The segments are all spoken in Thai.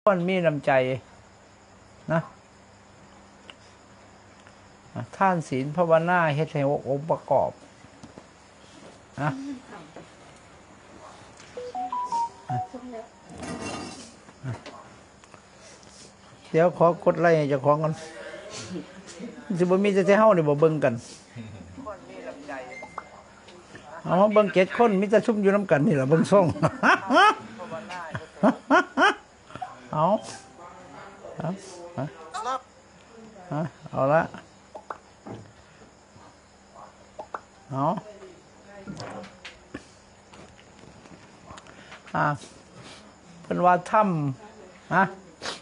คนมีน้ำใจนะท่านศีลภาวนาเฮ็ดให้องค์ประกอบนะเดี๋ยวขอกดไลค์ให้เจ้าของกันสิบ่มีแต่เฮานี่บ่เบิ่งกันคนมีน้ำใจเอาเบิ่ง7คนมีแต่ซุ่มอยู่น้ำกันนี่ล่ะเบิ่งส่งเอาเอาละเอาเพิ่นว่าถ้ำนะ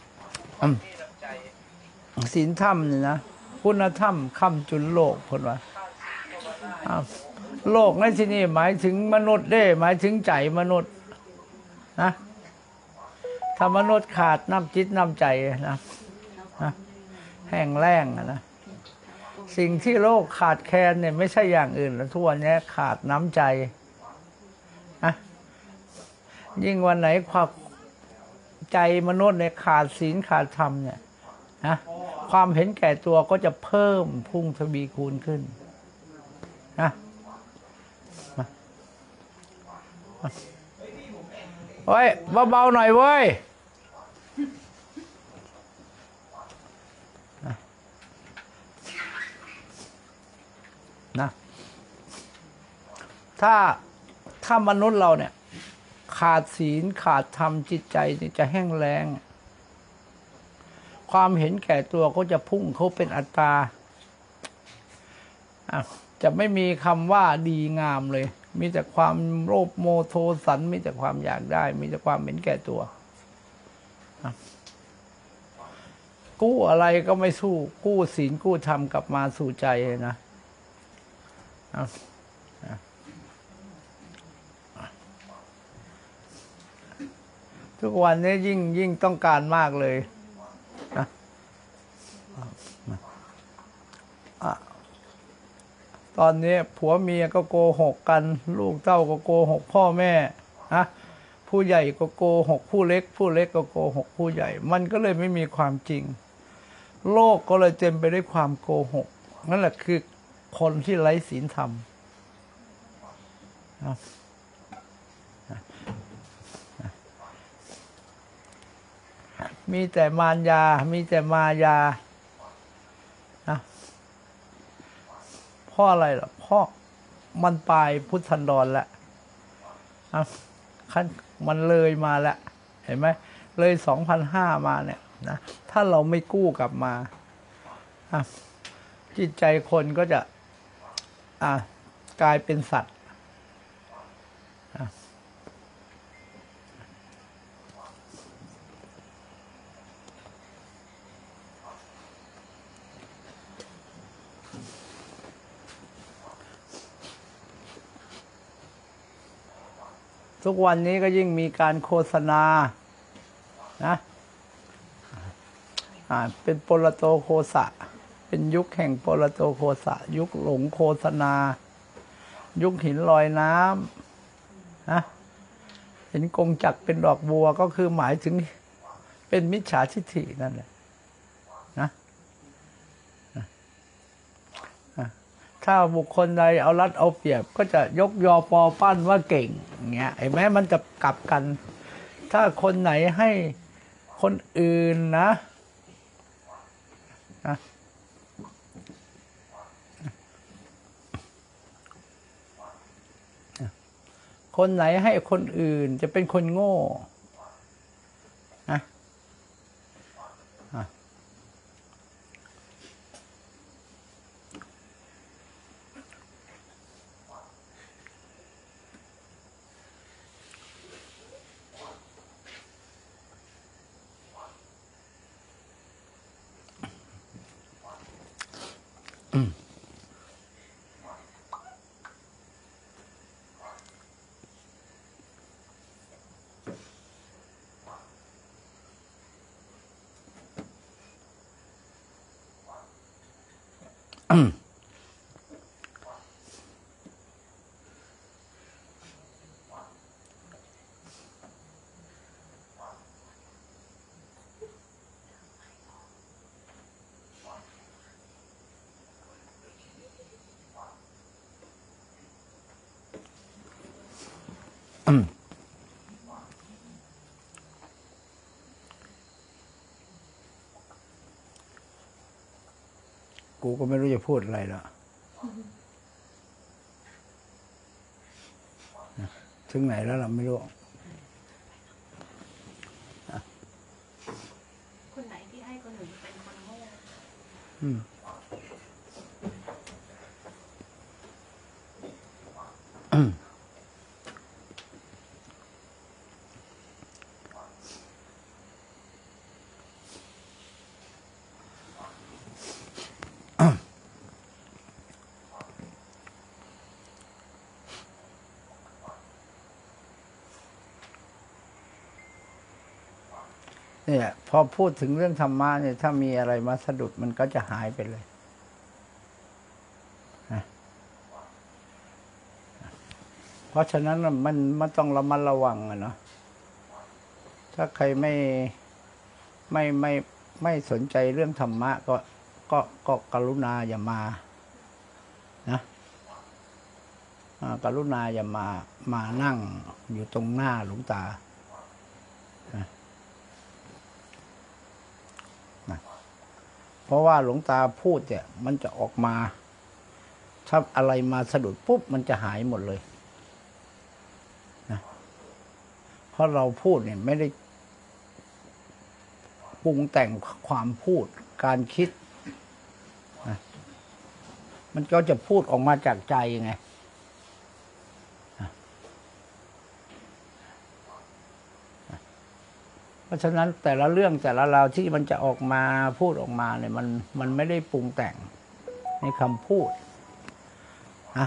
ศีลธรรมนี่นะคุณธรรมค้ำจุนโลกเพิ่นว่าโลกในที่นี้หมายถึงมนุษย์เด้หมายถึงใจมนุษย์นะถ้ามนุษย์ขาดน้ำจิตน้ำใจนะแห้งแล้งนะสิ่งที่โลกขาดแคลนเนี่ยไม่ใช่อย่างอื่นแล้วทุกวันนี้ขาดน้ำใจนะยิ่งวันไหนความใจมนุษย์เนี่ยขาดศีลขาดธรรมเนี่ยนะความเห็นแก่ตัวก็จะเพิ่มพุ่งทวีคูณขึ้นนะเฮ้ยเบาๆหน่อยเว้ยนะถ้ามนุษย์เราเนี่ยขาดศีลขาดธรรมจิตใจนี่จะแห้งแล้งความเห็นแก่ตัวก็จะพุ่งเขาเป็นอัตตาจะไม่มีคำว่าดีงามเลยมีแต่ความโลภโมโทสันมีแต่ความอยากได้มีแต่ความเห็นแก่ตัวกู้อะไรก็ไม่สู้กู้ศีลกู้ธรรมกลับมาสู่ใจนะทุกวันนี้ยิ่งต้องการมากเลยนะตอนนี้ผัวเมียก็โกหกกันลูกเต้าก็โกหกพ่อแม่นะผู้ใหญ่ก็โกหกผู้เล็กก็โกหกผู้ใหญ่มันก็เลยไม่มีความจริงโลกก็เลยเต็มไปด้วยความโกหกนั่นแหละคือคนที่ไร้ศีลธรรมมีแต่มารยามีแต่มายานะเพราะอะไรล่ะเพราะมันปลายพุทธันดรแล้วขั้นมันเลยมาแล้วเห็นไหมเลย2,500มาเนี่ยนะถ้าเราไม่กู้กลับมาจิตใจคนก็จะกลายเป็นสัตว์ทุกวันนี้ก็ยิ่งมีการโฆษณานะเป็นปรโตโฆษะเป็นยุคแห่งปรโตโฆษะยุคหลงโฆษณายุคหินลอยน้ำนะเห็นกงจักรเป็นดอกบัวก็คือหมายถึงเป็นมิจฉาทิฏฐินั่นแหละนะถ้าบุคคลใดเอารัดเอาเปรียบก็จะยกยอปอปั้นว่าเก่งอย่างเงี้ยเห็นไหมมันจะกลับกันถ้าคนไหนให้คนอื่นนะคนไหนให้คนอื่นจะเป็นคนโง่นะกูก็ไม่รู้จะพูดอะไรแล้วถึงไหนแล้วเราไม่รู้คนไหนที่ให้คนอื่นเป็นคนโง่เนี่ยพอพูดถึงเรื่องธรรมะเนี่ยถ้ามีอะไรมาสะดุดมันก็จะหายไปเลยนะเพราะฉะนั้นมันต้องระมัดระวังอะเนาะถ้าใครไม่สนใจเรื่องธรรมะก็กรุณาอย่ามานะกรุณาอย่ามานั่งอยู่ตรงหน้าหลวงตาเพราะว่าหลวงตาพูดเนี่ยมันจะออกมาถ้าอะไรมาสะดุดปุ๊บมันจะหายหมดเลยนะเพราะเราพูดเนี่ยไม่ได้ปรุงแต่งความพูดการคิดนะมันก็จะพูดออกมาจากใจไงเพราะฉะนั้นแต่ละเรื่องแต่ละราวที่มันจะออกมาพูดออกมาเนี่ยมันไม่ได้ปรุงแต่งในคำพูดนะ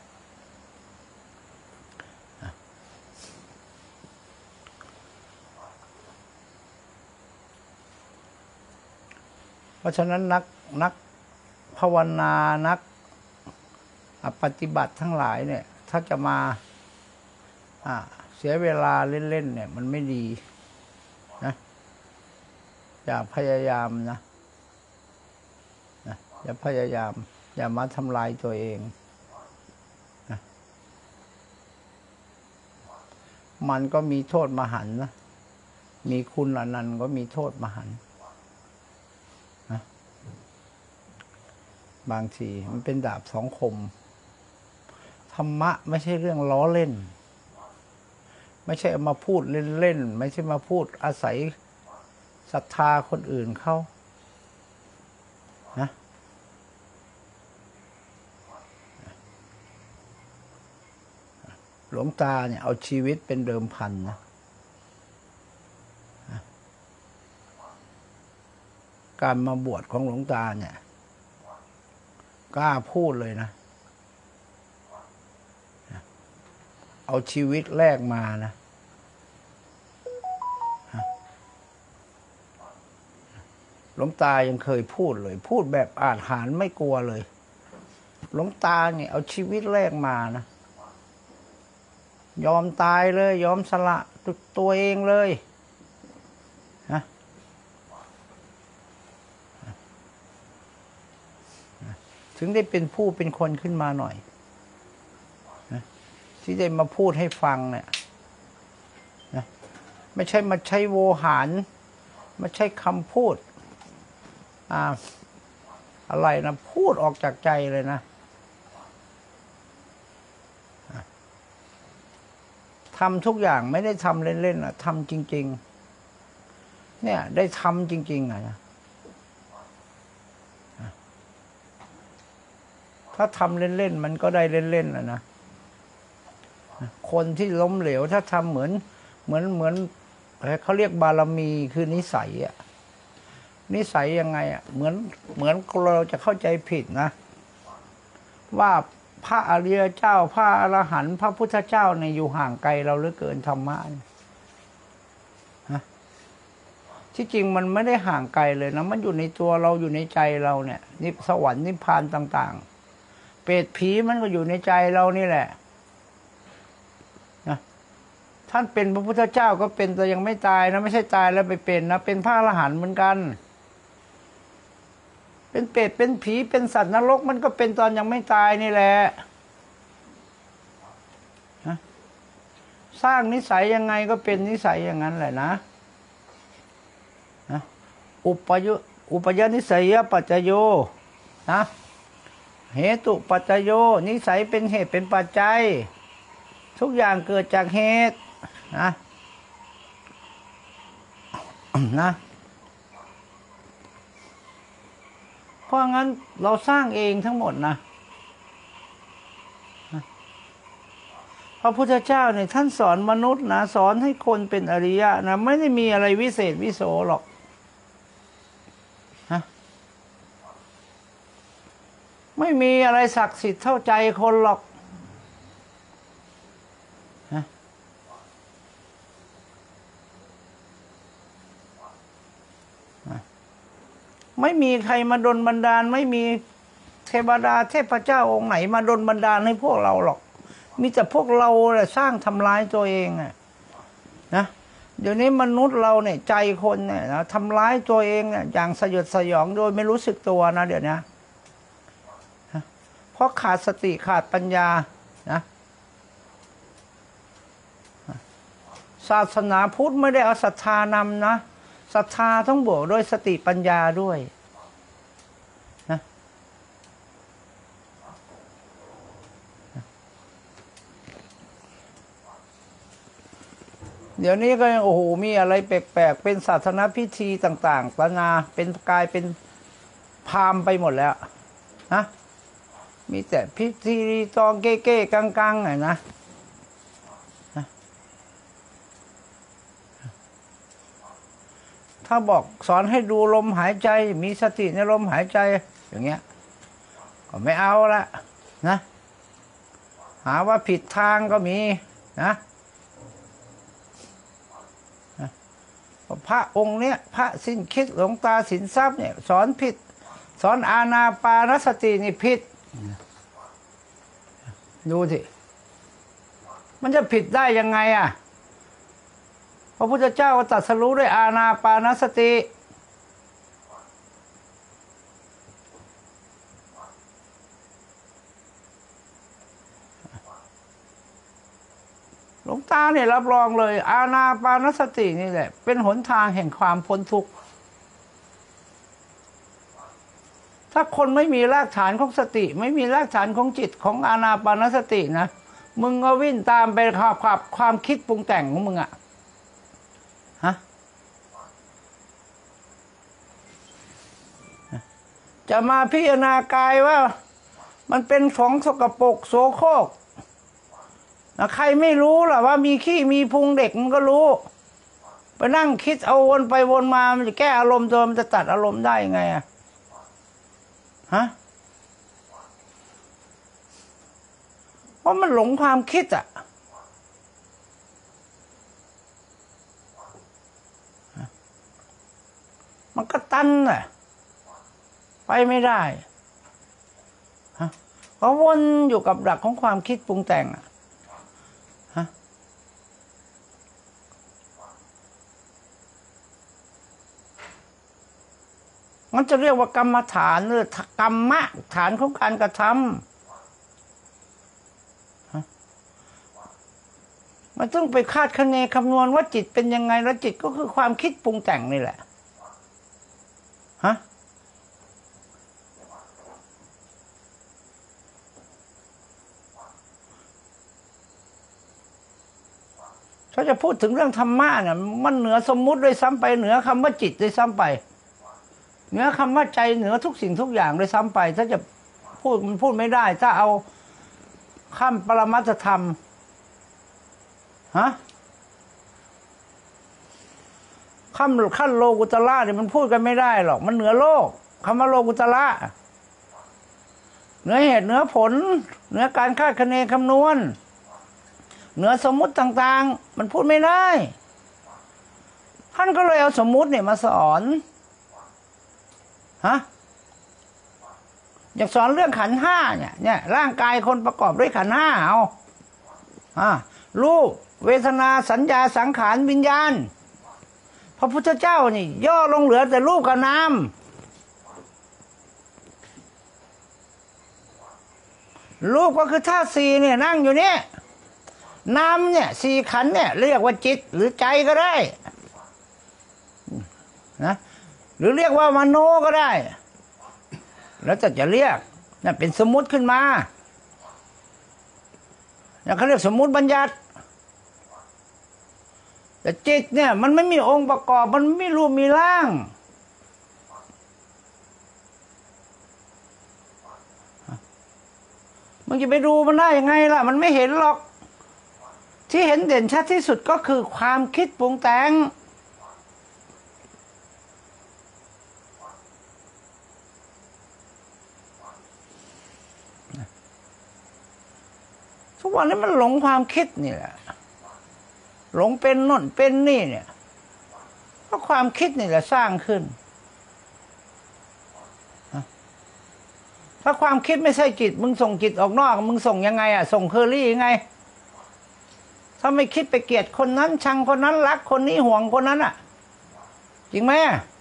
เพราะฉะนั้นนักภาวนานักปฏิบัติทั้งหลายเนี่ยถ้าจะมาเสียเวลาเล่นๆเนี่ยมันไม่ดีนะอย่าพยายามนะอย่าพยายามอย่ามาทำลายตัวเองนะมันก็มีโทษมหันต์นะมีคุณอนันต์ก็มีโทษมหันต์นะบางทีมันเป็นดาบสองคมธรรมะไม่ใช่เรื่องล้อเล่นไม่ใช่เอามาพูดเล่นๆไม่ใช่มาพูดอาศัยศรัทธาคนอื่นเขานะหลวงตาเนี่ยเอาชีวิตเป็นเดิมพันนะการมาบวชของหลวงตาเนี่ยกล้าพูดเลยนะเอาชีวิตแลกมานะหลวงตายังเคยพูดเลยพูดแบบอาจหาญไม่กลัวเลยหลวงตาเนี่ยเอาชีวิตแลกมานะยอมตายเลยยอมสละตัวเองเลยนะถึงได้เป็นผู้เป็นคนขึ้นมาหน่อยนะที่ได้มาพูดให้ฟังเนี่ยนะไม่ใช่มาใช้โวหารไม่ใช่คำพูดอะไรนะพูดออกจากใจเลยนะทำทุกอย่างไม่ได้ทำเล่นๆนะทำจริงๆเนี่ยได้ทำจริงๆนะถ้าทำเล่นๆมันก็ได้เล่นๆนะคนที่ล้มเหลวถ้าทำเหมือนเขาเรียกบารมีคือนิสัยอะนิสัยยังไงอ่ะเหมือนเราจะเข้าใจผิดนะว่าพระอริยเจ้าพระอรหันต์พระพุทธเจ้าเนี่ยอยู่ห่างไกลเราเหลือเกินธรรมะนะที่จริงมันไม่ได้ห่างไกลเลยนะมันอยู่ในตัวเราอยู่ในใจเราเนี่ยนิพพานสวรรค์นิพพานต่างๆเปรตผีมันก็อยู่ในใจเรานี่แหละนะท่านเป็นพระพุทธเจ้าก็เป็นแต่ยังไม่ตายนะไม่ใช่ตายแล้วไปเป็นนะเป็นพระอรหันต์เหมือนกันเป็นเปรตเป็นผีเป็นสัตว์นรกมันก็เป็นตอนยังไม่ตายนี่แหละสร้างนิสัยยังไงก็เป็นนิสัยอย่างนั้นแหละนะอุปยนิสัยปัจจโยนะเหตุปัจจโยนิสัยเป็นเหตุเป็นปัจจัยทุกอย่างเกิดจากเหตุนะนะเพราะงั้นเราสร้างเองทั้งหมดนะพระพุทธเจ้าเนี่ยท่านสอนมนุษย์นะสอนให้คนเป็นอริยะนะไม่ได้มีอะไรวิเศษวิโสหรอกไม่มีอะไรศักดิ์สิทธิ์เท่าใจคนหรอกไม่มีใครมาดลบันดาลไม่มีเทวดาเทพเจ้าองค์ไหนมาดลบันดาลให้พวกเราหรอกมีแต่พวกเราแหละสร้างทำร้ายตัวเองนะเดี๋ยวนี้มนุษย์เราเนี่ยใจคนเนี่ยนะทำร้ายตัวเองเนี่ยอย่างสยดสยองโดยไม่รู้สึกตัวนะเดี๋ยวนี้เพราะขาดสติขาดปัญญานะศาสนาพุทธไม่ได้เอาศรัทธานำนะศรัทธาต้องบวกด้วยสติปัญญาด้วยนะเดี๋ยวนี้ก็โอ้โหมีอะไรแปลกๆเป็นศาสนพิธีต่างๆนานาเป็นกลายเป็นพราหมณ์ไปหมดแล้วนะมีแต่พิธีตองเก้ๆกังๆไงนะถ้าบอกสอนให้ดูลมหายใจมีสติในลมหายใจอย่างเงี้ยก็ไม่เอาละนะหาว่าผิดทางก็มีนะพระองค์เนี้ยพระสิ้นคิดหลวงตาสินทรัพย์เนี่ยสอนผิดสอนอานาปานสตินี่ผิดดูสิมันจะผิดได้ยังไงอ่ะพระพุทธเจ้าก็ตรัสรู้ด้วยอานาปานสติหลวงตาเนี่ยรับรองเลยอานาปานสตินี่แหละเป็นหนทางแห่งความพ้นทุกข์ถ้าคนไม่มีรากฐานของสติไม่มีรากฐานของจิตของอานาปานสตินะมึงก็วิ่งตามไปความคิดปรุงแต่งของมึงอะฮะจะมาพิจารณากายว่ามันเป็นของสกปรกโสโครกใครไม่รู้ล่ะว่ามีขี้มีพุงเด็กมันก็รู้ไปนั่งคิดเอาวนไปวนมามันจะแก้อารมณ์ตัวมันจะตัดอารมณ์ได้ยังไงอะฮะเพราะมันหลงความคิดอ่ะมันก็ตันน่ะไปไม่ได้ฮะเพราะวนอยู่กับดักของความคิดปรุงแต่งฮะมันจะเรียกว่ากรรมฐานหรือกรรมะฐานของการกระทำมันต้องไปคาดคะเนคำนวณว่าจิตเป็นยังไงแล้วจิตก็คือความคิดปรุงแต่งนี่แหละฮะถ้าจะพูดถึงเรื่องธรรมะเนี่ยมันเหนือสมมุติด้วยซ้ำไปเหนือคำว่าจิตด้วยซ้ำไปเหนือคำว่าใจเหนือทุกสิ่งทุกอย่างด้วยซ้ำไปถ้าจะพูดมันพูดไม่ได้ถ้าเอาข้ามปรมัตถธรรมฮะขั้นโลกุตระเนี่ยมันพูดกันไม่ได้หรอกมันเหนือโลกคำว่าโลกุตระเหนือเหตุเหนือผลเหนือการคาดคะเนคำนวณเหนือสมมุติต่างๆมันพูดไม่ได้ท่านก็เลยเอาสมมุติเนี่ยมาสอนฮะอยากสอนเรื่องขันธ์ห้าเนี่ยร่างกายคนประกอบด้วยขันธ์ห้าเอารูปเวทนาสัญญาสังขารวิญญาณพระพุทธเจ้านี่ย่อลงเหลือแต่รูปกับนามรูปก็คือธาตุสี่เนี่ยนั่งอยู่เนี่ยนามเนี่ยสี่ขันธ์เนี่ยเรียกว่าจิตหรือใจก็ได้นะหรือเรียกว่ามโนก็ได้แล้วแต่จะเรียกนั่นเป็นสมมุติขึ้นมาแล้วเขาเรียกสมมุติบัญญัติแต่จิตเนี่ยมันไม่มีองค์ประกอบมันไม่รูปมีร่างมันจะไปดูมันได้ยังไงล่ะมันไม่เห็นหรอกที่เห็นเด่นชัดที่สุดก็คือความคิดปรุงแต่งทุกวันนี้มันหลงความคิดนี่แหละหลงเป็นโน่นเป็นนี่เนี่ยเพราะความคิดนี่แหละสร้างขึ้นถ้าความคิดไม่ใช่จิตมึงส่งจิตออกนอกมึงส่งยังไงอ่ะส่งเคอรี่ยังไงถ้าไม่คิดไปเกลียดคนนั้นชังคนนั้นรักคนนี้ห่วงคนนั้นอ่ะจริงไหม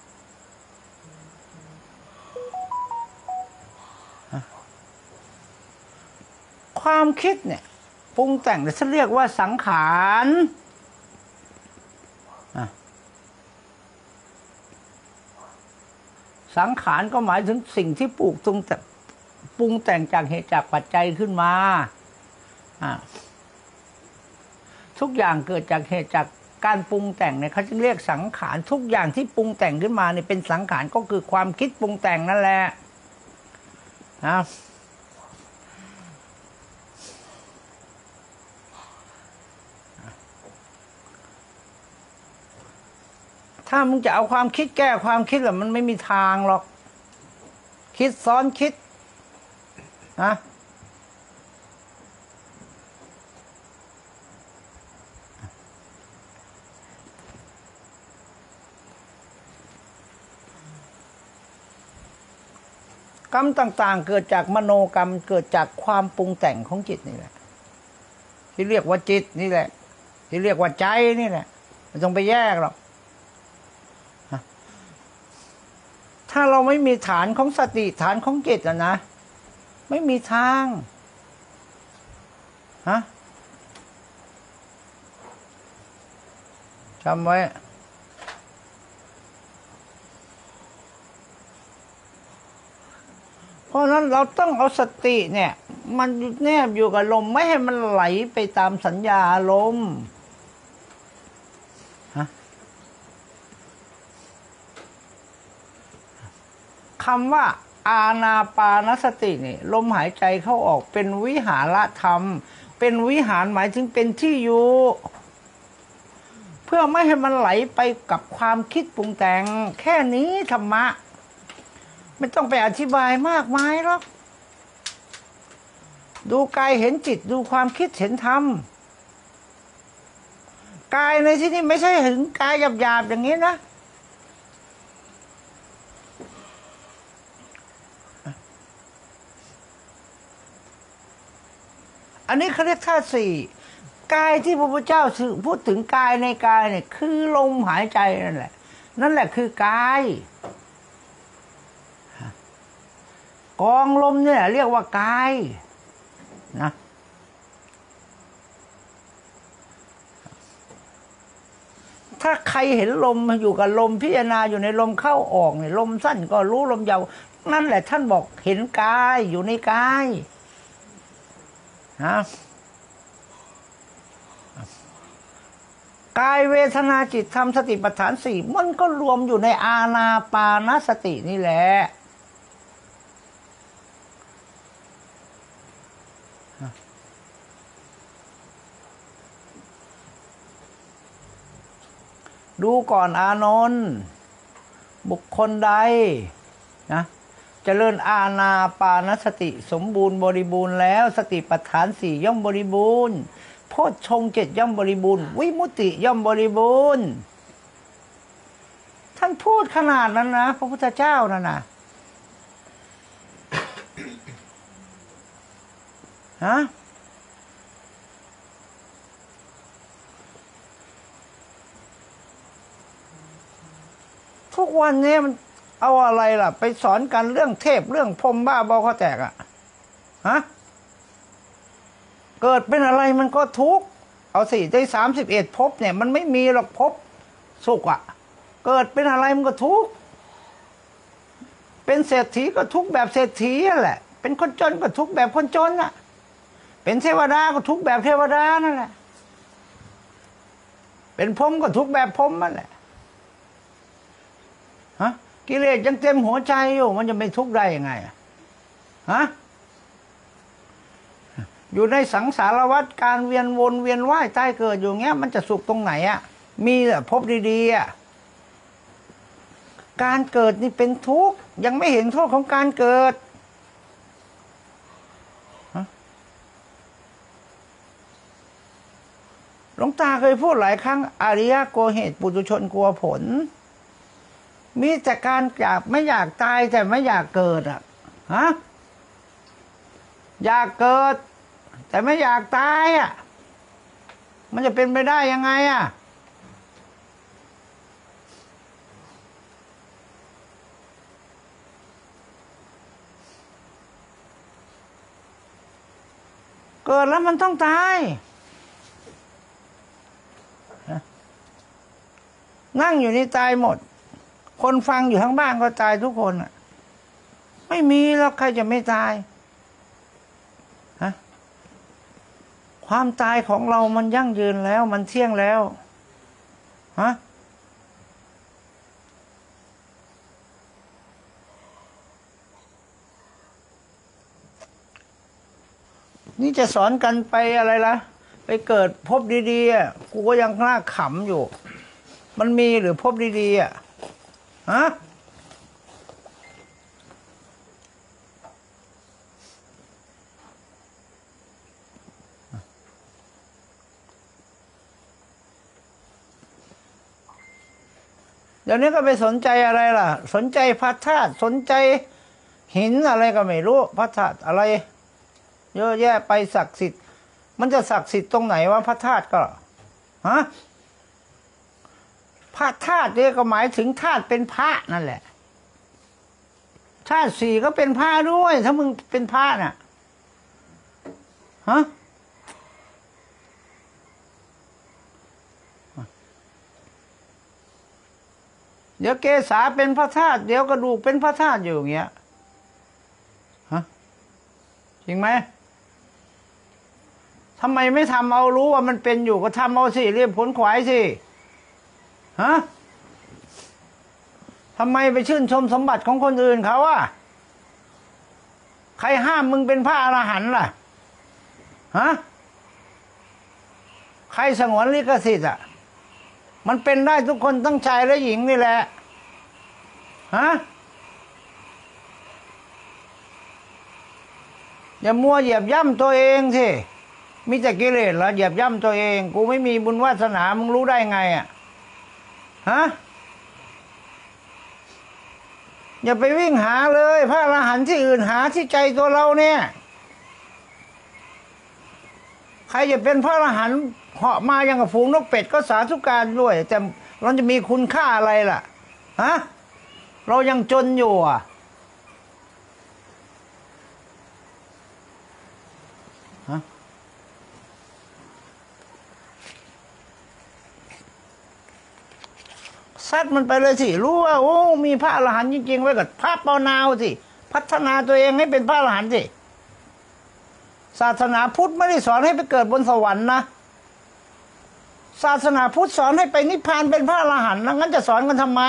ความคิดเนี่ยปรุงแต่งจะเรียกว่าสังขารสังขารก็หมายถึงสิ่งที่ปรุงแต่งจากเหตุจากปัจจัยขึ้นมาทุกอย่างเกิดจากเหตุจากการปรุงแต่งเนี่ยเขาจึงเรียกสังขารทุกอย่างที่ปรุงแต่งขึ้นมาเนี่ยเป็นสังขารก็คือความคิดปรุงแต่งนั่นแหละนะถ้ามึงจะเอาความคิดแก้ความคิดมันไม่มีทางหรอกคิดซ้อนคิดนะกรรมต่างๆเกิดจากมโนกรรมเกิดจากความปรุงแต่งของจิตนี่แหละที่เรียกว่าจิตนี่แหละที่เรียกว่าใจนี่แหละไม่ต้องไปแยกหรอกถ้าเราไม่มีฐานของสติฐานของจิตนะไม่มีทางจำไว้เพราะนั้นเราต้องเอาสติเนี่ยมันแนบอยู่กับลมไม่ให้มันไหลไปตามสัญญาอารมณ์คำว่าอานาปานสตินี่ลมหายใจเข้าออกเป็นวิหารธรรมเป็นวิหารหมายถึงเป็นที่อยู่เพื่อไม่ให้มันไหลไปกับความคิดปรุงแต่งแค่นี้ธรรมะไม่ต้องไปอธิบายมากมายหรอกดูกายเห็นจิตดูความคิดเห็นธรรมกายในที่นี้ไม่ใช่ถึงกายหยาบๆอย่างนี้นะอันนี้เขาเรียกธาตุสี่กายที่พระพุทธเจ้าพูดถึงกายในกายเนี่ยคือลมหายใจนั่นแหละคือกายกองลมเนี่ยเรียกว่ากายนะถ้าใครเห็นลมอยู่กับลมพิจารณาอยู่ในลมเข้าออกเนี่ยลมสั้นก็รู้ลมยาวนั่นแหละท่านบอกเห็นกายอยู่ในกายนะกายเวทนาจิตธรรมสติปัฏฐานสี่มันก็รวมอยู่ในอานาปานสตินี่แหละดูก่อนอานนท์บุคคลใดนะเจริญอานาปานสติสมบูรณ์บริบูรณ์แล้วสติปัฏฐานสี่ย่อมบริบูรณ์โพชฌงค์เจ็ดย่อมบริบูรณ์วิมุตติย่อมบริบูรณ์ท่านพูดขนาดนั้นนะพระพุทธเจ้านั่นนะทุกวันนี้มันเอาอะไรล่ะไปสอนกันเรื่องเทพเรื่องพรหมบ้าบอเขาแตกเกิดเป็นอะไรมันก็ทุกข์เอาสิได้31ภพเนี่ยมันไม่มีหรอกภพสุขอะเกิดเป็นอะไรมันก็ทุกข์เป็นเศรษฐีก็ทุกข์แบบเศรษฐีนั่นแหละเป็นคนจนก็ทุกข์แบบคนจนน่ะเป็นเทวดาก็ทุกข์แบบเทวดานั่นแหละเป็นพรหมก็ทุกข์แบบพรหมนั่นแหละฮะกิเลสยังเต็มหัวใจอยู่มันจะไม่ทุกข์ได้ยังไงฮะอยู่ในสังสารวัฏการเวียนวนเวียนว่ายตายเกิดอยู่เงี้ยมันจะสุขตรงไหนอ่ะมีแต่พบดีๆอ่ะการเกิดนี่เป็นทุกข์ยังไม่เห็นโทษของการเกิดหลวงตาเคยพูดหลายครั้งอริยะกลัวเหตุปุถุชนกลัวผลมีแต่การอยากไม่อยากตายแต่ไม่อยากเกิดอ่ะฮะอยากเกิดแต่ไม่อยากตายอ่ะมันจะเป็นไปได้ยังไงอ่ะเกิดแล้วมันต้องตายนั่งอยู่นี่ตายหมดคนฟังอยู่ทั้งบ้านก็ตายทุกคนอ่ะไม่มีแล้วใครจะไม่ตายฮะความตายของเรามันยั่งยืนแล้วมันเที่ยงแล้วฮะนี่จะสอนกันไปอะไรล่ะไปเกิดพบดีๆอ่ะกูก็ยังน่าขำอยู่มันมีหรือพบดีๆอ่ะฮะเดี๋ยวนี้ก็ไปสนใจอะไรล่ะสนใจพระธาตุสนใจหินอะไรก็ไม่รู้พระธาตุอะไรเยอะแยะไปศักดิ์สิทธิ์มันจะศักดิ์สิทธิ์ตรงไหนวะพระธาตุก็ฮะพระธาตุเนี่ยก็หมายถึงธาตุเป็นพระนั่นแหละธาตุสี่ก็เป็นพระด้วยถ้ามึงเป็นพระน่ะฮะเดี๋ยวเกศาเป็นพระธาตุเดี๋ยวกระดูกเป็นพระธาตุอยู่อย่างเงี้ยฮะจริงไหมทำไมไม่ทำเอารู้ว่ามันเป็นอยู่ก็ทำเอาสิเรียบผลขวายสิฮะทำไมไปชื่นชมสมบัติของคนอื่นเขาอ่ะใครห้ามมึงเป็นพระอรหันต์ล่ะฮะใครสงวนลิขสิทธิ์อ่ะมันเป็นได้ทุกคนทั้งชายและหญิงนี่แหละฮะอย่ามัวเหยียบย่ำตัวเองสิมีแต่กิเลสเหรอเหยียบย่ำตัวเองกูไม่มีบุญวาสนามึงรู้ได้ไงอ่ะฮะอย่าไปวิ่งหาเลยพระอรหันต์ที่อื่นหาที่ใจตัวเราเนี่ยใครจะเป็นพระอรหันต์เหาะมาอย่างกับฝูงนกเป็ดก็สาธุการด้วยแต่เราจะมีคุณค่าอะไรล่ะฮะเรายังจนอยู่อ่ะฮะซัดมันไปเลยสิรู้ว่าโอ้มีพระอรหันต์จริงๆไว้กับพระปานาวสิพัฒนาตัวเองให้เป็นพระอรหันต์สิศาสนาพุทธไม่ได้สอนให้ไปเกิดบนสวรรค์นะศาสนาพุทธสอนให้ไปนิพพานเป็นพระอรหันต์งั้นจะสอนกันทำไม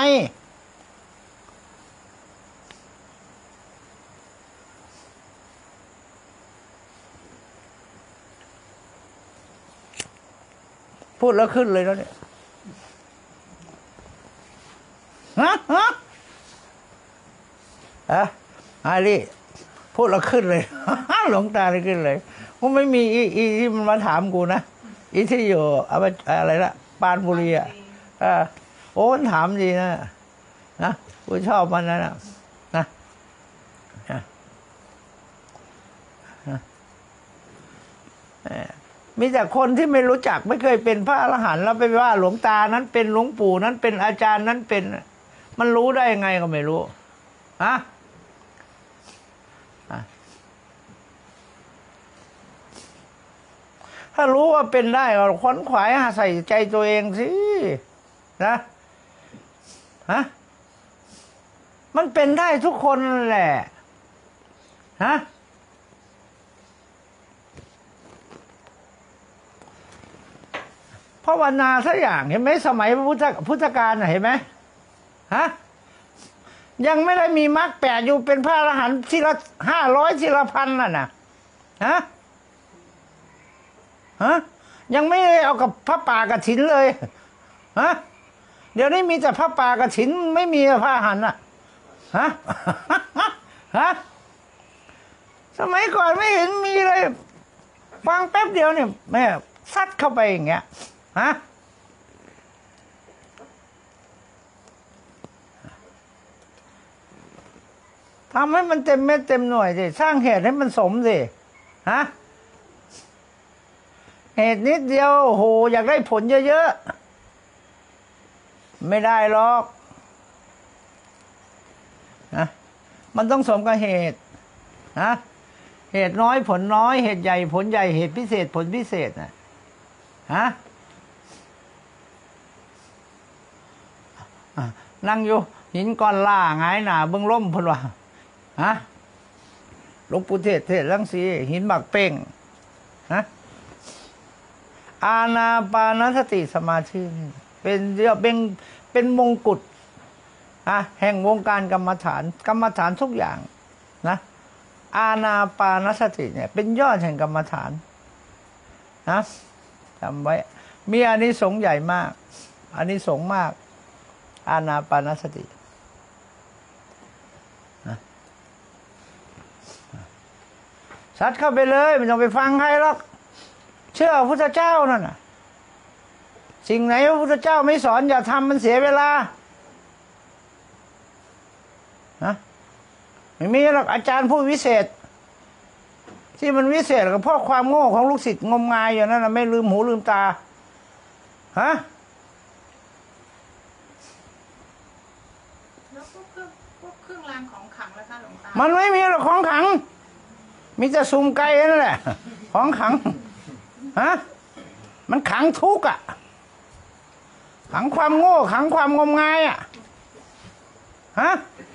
พูดแล้วขึ้นเลยแล้วเนี่ยอาลีพูดแล้วขึ้นเลย หลงตาเลยขึ้นเลยมันไม่มีอีที่มันมาถามกูนะอีที่อยู่อะไรละปานบุรีอ่ะโอ้ถามดีนะกูชอบมันนะมีแต่คนที่ไม่รู้จักไม่เคยเป็นพระอรหันต์แล้วไปว่าหลวงตานั้นเป็นหลวงปู่นั้นเป็นอาจารย์นั้นเป็นมันรู้ได้ยังไงก็ไม่รู้ฮะถ้ารู้ว่าเป็นได้ก็ขวนขวายหาใส่ใจตัวเองสินะฮะมันเป็นได้ทุกคนแหละฮะภาวนาสักอย่างเห็นไหมสมัยพุทธกาลเห็นไหมฮะยังไม่ได้มีมรรคแปดอยู่เป็นพระอรหันต์ทีละ500ทีละพันน่ะนะฮะฮะยังไม่ได้เอากับพระป่ากฐินเลยฮะเดี๋ยวนี้มีแต่พระป่ากฐินไม่มีพระอรหันต์อ่ะฮะฮะสมัยก่อนไม่เห็นมีเลยฟังแป๊บเดียวเนี่ยแม่ซัดเข้าไปอย่างเงี้ยฮะทำให้มันเต็มเม็ดเต็มหน่วยสิสร้างเหตุให้มันสมสิฮะเหตุนิดเดียวโหอยากได้ผลเยอะๆไม่ได้หรอกนะมันต้องสมกับเหตุนะเหตุน้อยผลน้อยเหตุใหญ่ผลใหญ่เหตุพิเศษผลพิเศษนะฮะนั่งอยู่หินก้อนล่าหงายหนาเบื้องล่มพนวะฮะหลวงปู่เทศรังสีหินบักเป้งฮะอานาปานสติสมาธิเป็นมงกุฎแห่งวงการกรรมฐานทุกอย่างนะอานาปานสติเนี่ยเป็นยอดแห่งกรรมฐานนะจำไว้มีอานิสงส์ใหญ่มากอานิสงส์มากอานาปานสติซัดเข้าไปเลยไม่ต้องไปฟังใครหรอกเชื่อพระพุทธเจ้านั่นน่ะสิ่งไหนพระพุทธเจ้าไม่สอนอย่าทำมันเสียเวลาไม่มีหรอกอาจารย์ผู้วิเศษที่มันวิเศษก็เพราะความโง่ของลูกศิษย์งมงายอย่างนั้นนะไม่ลืมหูลืมตาฮะแล้วพวกเครื่องรางของขลังแล้วค่ะหลวงตามันไม่มีหรอกของขลังมีแต่ซุ่มไก่นั่นแหละของขลังฮะมันขังทุกข์อ่ะขังความโง่ขังความงมงายอ่ะฮะ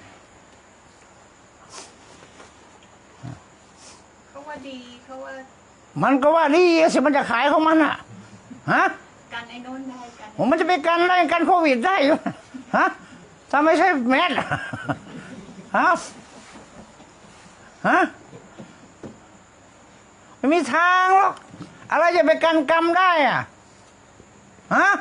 เขาว่าดีเขาว่ามันก็ว่าดีสิมันจะขายของมันอ่ะฮะกันไอ้โน้นได้กันผมมันจะไปกันอะไรกันโควิดได้อยู่ฮะถ้าไม่ใช่แมสฮะฮะไม่มีทางหรอกอะไรจะไปกันกรรมได้อ่ะฮะ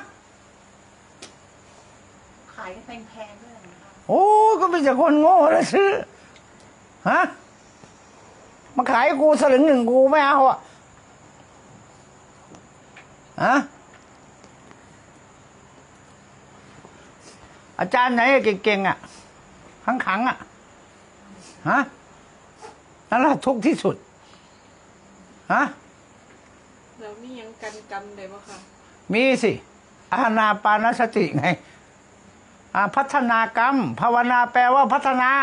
ขายแพงๆด้วยนะคะโอ้ก็มีแต่คนโง่แล้วซื้อฮะมาขายกูสลึงหนึ่งกูไม่เอาอ่ะฮะอาจารย์ไหนเก่งๆอ่ะขังๆอ่ะฮะนั่นแหละทุกข์ที่สุดฮะแล้วมียังกันกรรมเลยป่ะคะมีสิอานาปานสติไงพัฒนากรรมภาวนาแปลว่าพัฒนา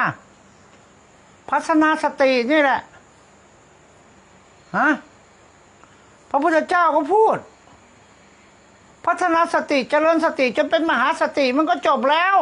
สตินี่แหละฮะพระพุทธเจ้าก็พูดพัฒนาสติเจริญสติจนเป็นมหาสติมันก็จบแล้ว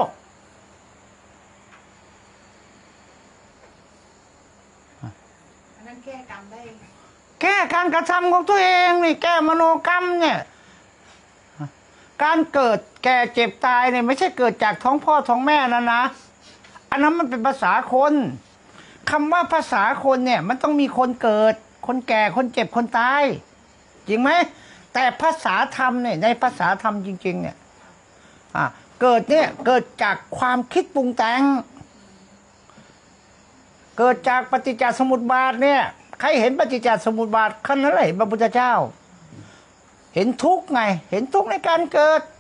อันนั้นแก้กรรมได้แก้การกระทำของตัวเองนี่แก้มโนกรรมเนี่ยการเกิดแก่เจ็บตายเนี่ยไม่ใช่เกิดจากท้องพ่อท้องแม่นะอันนั้นมันเป็นภาษาคนคำว่าภาษาคนเนี่ยมันต้องมีคนเกิดคนแก่คนเจ็บคนตายจริงไหมแต่ภาษาธรรมเนี่ยในภาษาธรรมจริงๆเนี่ยเกิดเนี่ยเกิดจากความคิดปรุงแต่งเกิดจากปฏิจจสมุปบาทเนี่ยใครเห็นปฏิจจสมุปบาทขั้นนั้นเลยพระพุทธเจ้าเห็นทุกข์ไงเห็นทุกข์ในการเกิด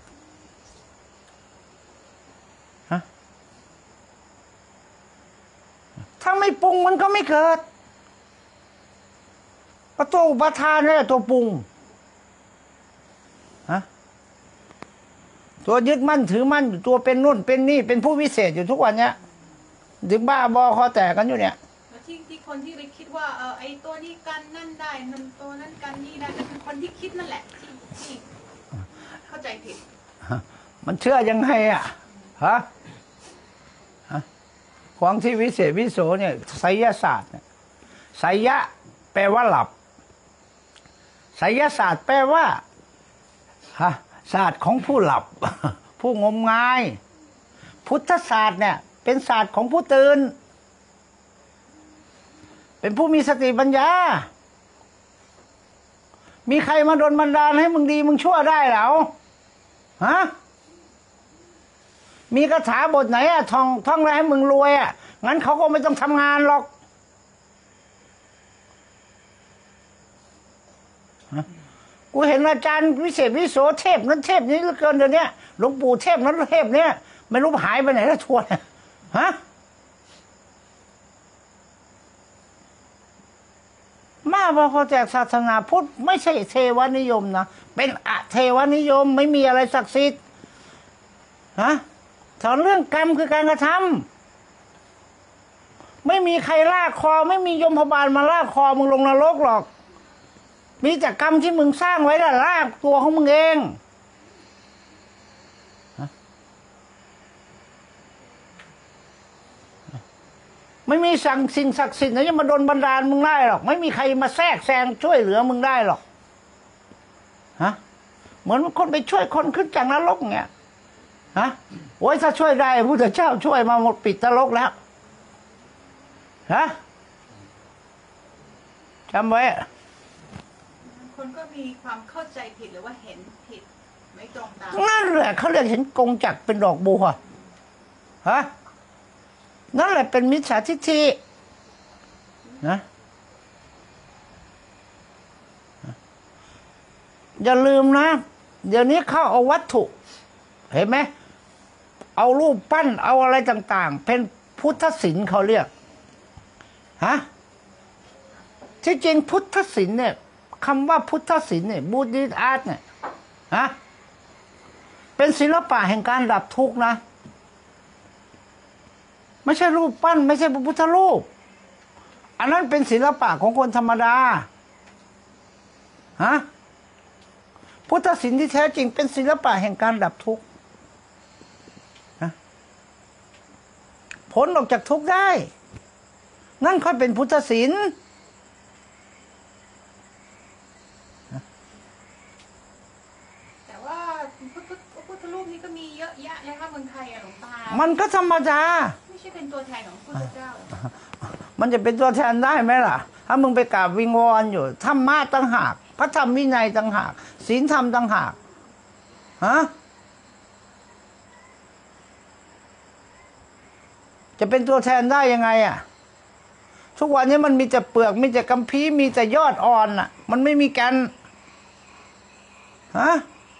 ถ้าไม่ปรุงมันก็ไม่เกิดเพราะตัวอุปทานนี่แหละตัวปรุงตัวยึดมั่นถือมั่นตัวเป็นนู่นเป็นนี่เป็นผู้วิเศษอยู่ทุกวันเนี้ยถึงบ้าบอคอแตกกันอยู่เนี่ยแล้วที่ที่คนที่ไปคิดว่าไอ้ตัวนี้กันนั่นได้นั่นตัวนั้นกันนี่ได้แต่คือคนที่คิดนั่นแหละที่เข้าใจผิดมันเชื่อยังไงอ่ะฮะของที่วิเศษวิโสเนี่ยไสยศาสตร์เนี่ยไสยะแปลว่าหลับไสยศาสตร์แปลว่าศาสตร์ของผู้หลับ ผู้งมงาย พุทธศาสตร์เนี่ยเป็นศาสตร์ของผู้ตื่นเป็นผู้มีสติปัญญามีใครมาดลบันดาลให้มึงดีมึงชั่วได้เหรอฮะมีคาถาบทไหนอะท่องอะไรให้มึงรวยอะงั้นเขาก็ไม่ต้องทำงานหรอกกูเห็นอาจารย์วิเศษวิโสเทพนั้นเทพนี้เหลือเกินเดี๋ยวนี้หลวงปู่เทพนั้นเทพเนี้ยไม่รู้หายไปไหนแล้วทั่วเนี่ยฮะมาบอกเขาแจกศาสนาพุทธไม่ใช่เทวนิยมนะเป็นอเทวนิยมไม่มีอะไรศักดิ์สิทธิ์ฮะสอนเรื่องกรรมคือการกระทำไม่มีใครลากคอไม่มียมพบาลมาลากคอมึงลงนรกหรอกมีแต่กรรมที่มึงสร้างไว้ล่ะลากตัวของมึงเองไม่มีสิ่งศักดิ์สิทธิ์ไหนจะมาดลบันดาลมึงได้หรอกไม่มีใครมาแทรกแซงช่วยเหลือมึงได้หรอกฮะเหมือนคนไปช่วยคนขึ้นจากนรกเงี้ยฮะโอ้ยถ้าช่วยได้พระพุทธเจ้าช่วยมาหมดปิดนรกแล้วฮะจำไว้คนก็มีความเข้าใจผิดหรือว่าเห็นผิดไม่ตรงตามนั่นแหละเขาเรียกเห็นกงจักรเป็นดอกบัวฮะนั่นแหละเป็นมิจฉาทิฏฐินะอย่าลืมนะเดี๋ยวนี้เขาเอาวัตถุเห็นไหมเอารูปปั้นเอาอะไรต่างๆเป็นพุทธศิลป์เขาเรียกฮะที่จริงพุทธศิลป์เนี่ยคำว่าพุทธศิลป์เนี่ยบูดิสต์อาร์ตเนี่ยฮะเป็นศิลปะแห่งการดับทุกข์นะไม่ใช่รูปปั้นไม่ใช่พระพุทธรูปอันนั้นเป็นศิลปะของคนธรรมดาฮะพุทธศิลป์ที่แท้จริงเป็นศิลปะแห่งการดับทุกข์พ้นออกจากทุกข์ได้นั่นค่อยเป็นพุทธศิลป์แต่ว่าพุทธรูปนี้ก็มีเยอะแยะเลยค่ะเมืองไทยอะหลวงตามันก็ธรรมดาไม่ใช่เป็นตัวแทนของพระพุทธเจ้ามันจะเป็นตัวแทนได้ไหมล่ะถ้ามึงไปกราบวิงวอนอยู่ธรรมะต่างหากพระธรรมวินัยต่างหากศีลธรรมต่างหากฮะจะเป็นตัวแทนได้ยังไงอ่ะทุกวันนี้มันมีแต่เปลือกมีแต่กัมพีมีแต่ยอดอ่อนอ่ะมันไม่มีกันฮะ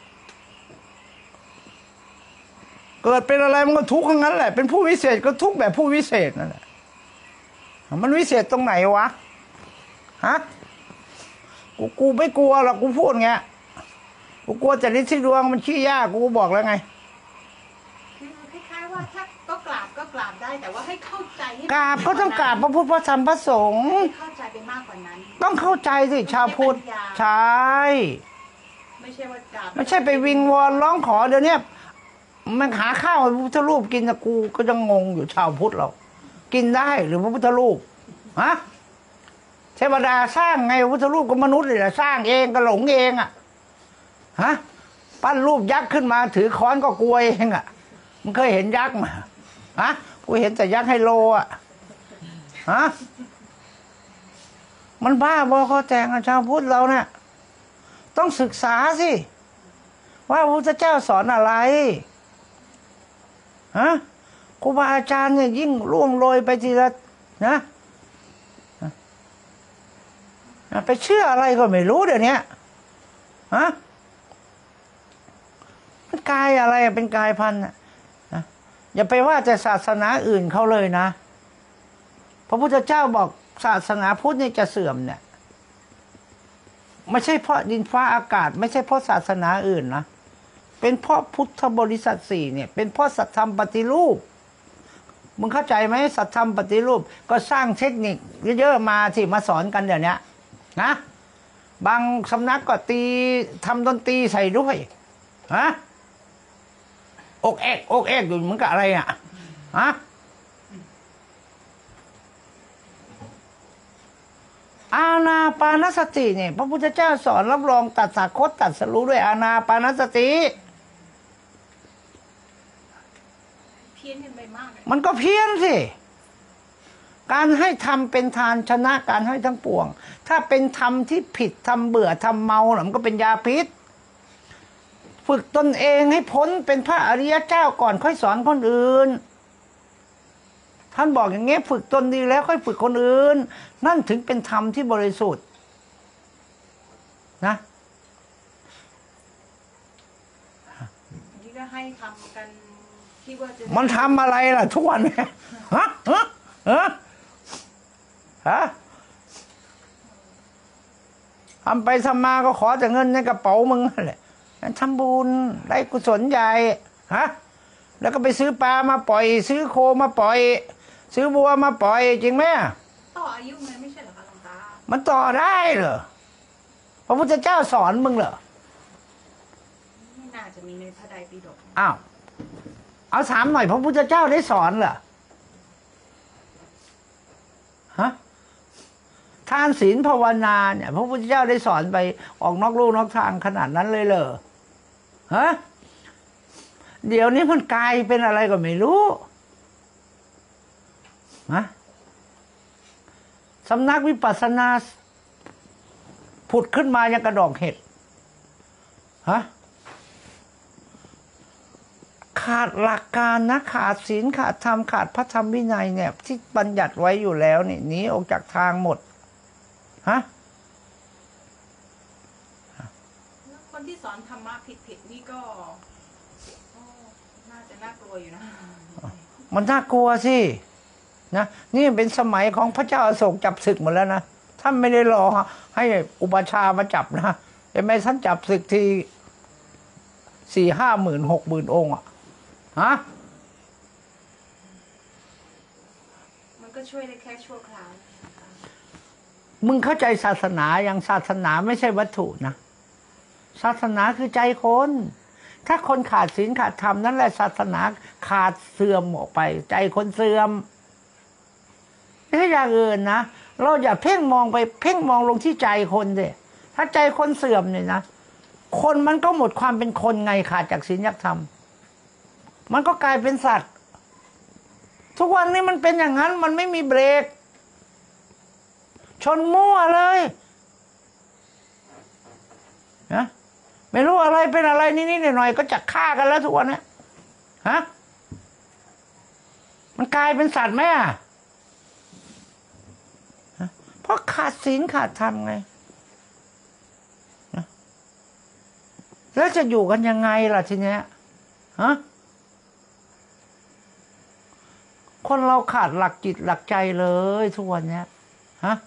เกิดเป็นอะไรมันก็ทุกข์ทั้งนั้นแหละเป็นผู้วิเศษก็ทุกข์แบบผู้วิเศษนั่นแหละมันวิเศษตรงไหนวะฮะกูไม่กลัวหรอกกูพูดไงกูกลัวแต่ฤทธิ์ที่ดวงมันขี้ยากกูบอกแล้วไงคือคล้ายๆว่าถ้าก็กราบได้แต่ว่าให้เข้าใจให้กราบก็ต้องกราบพระพุทธพระธรรมพระสงฆ์เข้าใจไปมากกว่านั้นต้องเข้าใจสิชาวพุทธใช่ไม่ใช่ว่ากราบไม่ใช่ไปวิงวอนร้องขอเดี๋ยวนี้มันหาข้าวพระพุทธรูปกินแต่กูก็ยังงงอยู่ชาวพุทธเรากินได้หรือพระพุทธรูปฮะเทวดาสร้างไงพระพุทธรูปก็มนุษย์เลยแหละสร้างเองก็หลงเองอ่ะฮะปั้นรูปยักษ์ขึ้นมาถือค้อนก็กลัวเองอ่ะมึงเคยเห็นยักษ์ไหมฮะกูเห็นแต่ยักษ์ไฮโลอ่ะฮะมันบ้าบอเขาแต่งชาวพุทธเราเนี่ยต้องศึกษาสิว่าพระพุทธเจ้าสอนอะไรฮะครูบาอาจารย์เนี่ยยิ่งล่วงโรยไปทีละนะไปเชื่ออะไรก็ไม่รู้เดี๋ยวนี้ฮะมันกายอะไรเป็นกายพันธุ์นะอย่าไปว่าแต่ศาสนาอื่นเขาเลยนะพระพุทธเจ้าบอกศาสนาพุทธนี่จะเสื่อมเนี่ยไม่ใช่เพราะดินฟ้าอากาศไม่ใช่เพราะศาสนาอื่นนะเป็นเพราะพุทธบริษัท4เนี่ยเป็นเพราะสัตธรรมปฏิรูปมึงเข้าใจไหมสัตธรรมปฏิรูปก็สร้างเทคนิคเยอะๆมาที่มาสอนกันเดี๋ยวนี้นะบางสำนักก็ตีทำดนตรีใส่ด้วยฮะอกเอกอยู่มึงกับอะไรอ่ะฮะอานาปานสติเนี่ยพระพุทธเจ้าสอนรับรองตัดสาคตตัดสรู้ด้วยอานาปานสติเพี้ยนกันไปมากเลยมันก็เพี้ยนสิการให้ทำเป็นทานชนะการให้ทั้งปวงถ้าเป็นธรรมที่ผิดทำเบื่อทำเมาน่ะมันก็เป็นยาพิษฝึกตนเองให้พ้นเป็นพระอริยเจ้าก่อนค่อยสอนคนอื่นท่านบอกอย่างเงี้ยฝึกตนดีแล้วค่อยฝึกคนอื่นนั่นถึงเป็นธรรมที่บริสุทธิ์นะนี่ก็ให้ทำกันที่ว่าจะมันทำอะไรล่ะทุกวันเนี่ยฮะทำไปทำมาก็ขอแต่เงินในกระเป๋ามึงนั่นแหละทำบุญได้กุศลใหญ่ฮะแล้วก็ไปซื้อปลามาปล่อยซื้อโคมาปล่อยซื้อบัวมาปล่อยจริงไหมต่ออายุไงไม่ใช่เหรอคะหลวงตามันต่อได้เหรอพระพุทธเจ้าสอนมึงเหรอไม่น่าจะมีในพระไตรปิฎกอ้าวเอาถามหน่อยพระพุทธเจ้าได้สอนเหรอฮะทานศีลภาวนาเนี่ยพระพุทธเจ้าได้สอนไปออกนอกลู่นอกทางขนาดนั้นเลยเหรอฮะเดี๋ยวนี้มันกลายเป็นอะไรก็ไม่รู้ฮะสำนักวิปัสสนาผุดขึ้นมาอย่างกระดองเห็ดฮะขาดหลักการนะขาดศีลขาดธรรมขาดพระธรรมวินัยเนี่ยที่บัญญัติไว้อยู่แล้วนี่หนีออกจากทางหมดฮะคนที่สอนธรรมะผิดนี่ก็น่าจะน่ากลัวอยู่นะมันน่ากลัวสินะนี่เป็นสมัยของพระเจ้าอโศกจับศึกหมดแล้วนะท่านไม่ได้รอให้อุปชามาจับนะแต่ไม่ท่านจับศึกที4-5 หมื่น6 หมื่นองค์อ่ะฮะมันก็ช่วยได้แค่ชั่วคราวมึงเข้าใจศาสนาอย่างศาสนาไม่ใช่วัตถุนะศาสนาคือใจคนถ้าคนขาดศีลขาดธรรมนั่นแหละศาสนาขาดเสื่อมออกไปใจคนเสื่อมไม่ใช่อย่างอื่นนะเราอย่าเพ่งมองไปเพ่งมองลงที่ใจคนสิถ้าใจคนเสื่อมเนี่ยนะคนมันก็หมดความเป็นคนไงขาดจากศีลจากธรรมมันก็กลายเป็นสัตว์ทุกวันนี้มันเป็นอย่างนั้นมันไม่มีเบรกชนมั่วเลยนะไม่รู้อะไรเป็นอะไรนิดๆหน่อยๆก็จะฆ่ากันแล้วทุกวันนี้ฮะมันกลายเป็นสัตว์ไหมอ่ะเพราะขาดศีลขาดธรรมไงแล้วจะอยู่กันยังไงล่ะทีเนี้ยฮะคนเราขาดหลักจิตหลักใจเลยทุกวันเนี้ยฮะ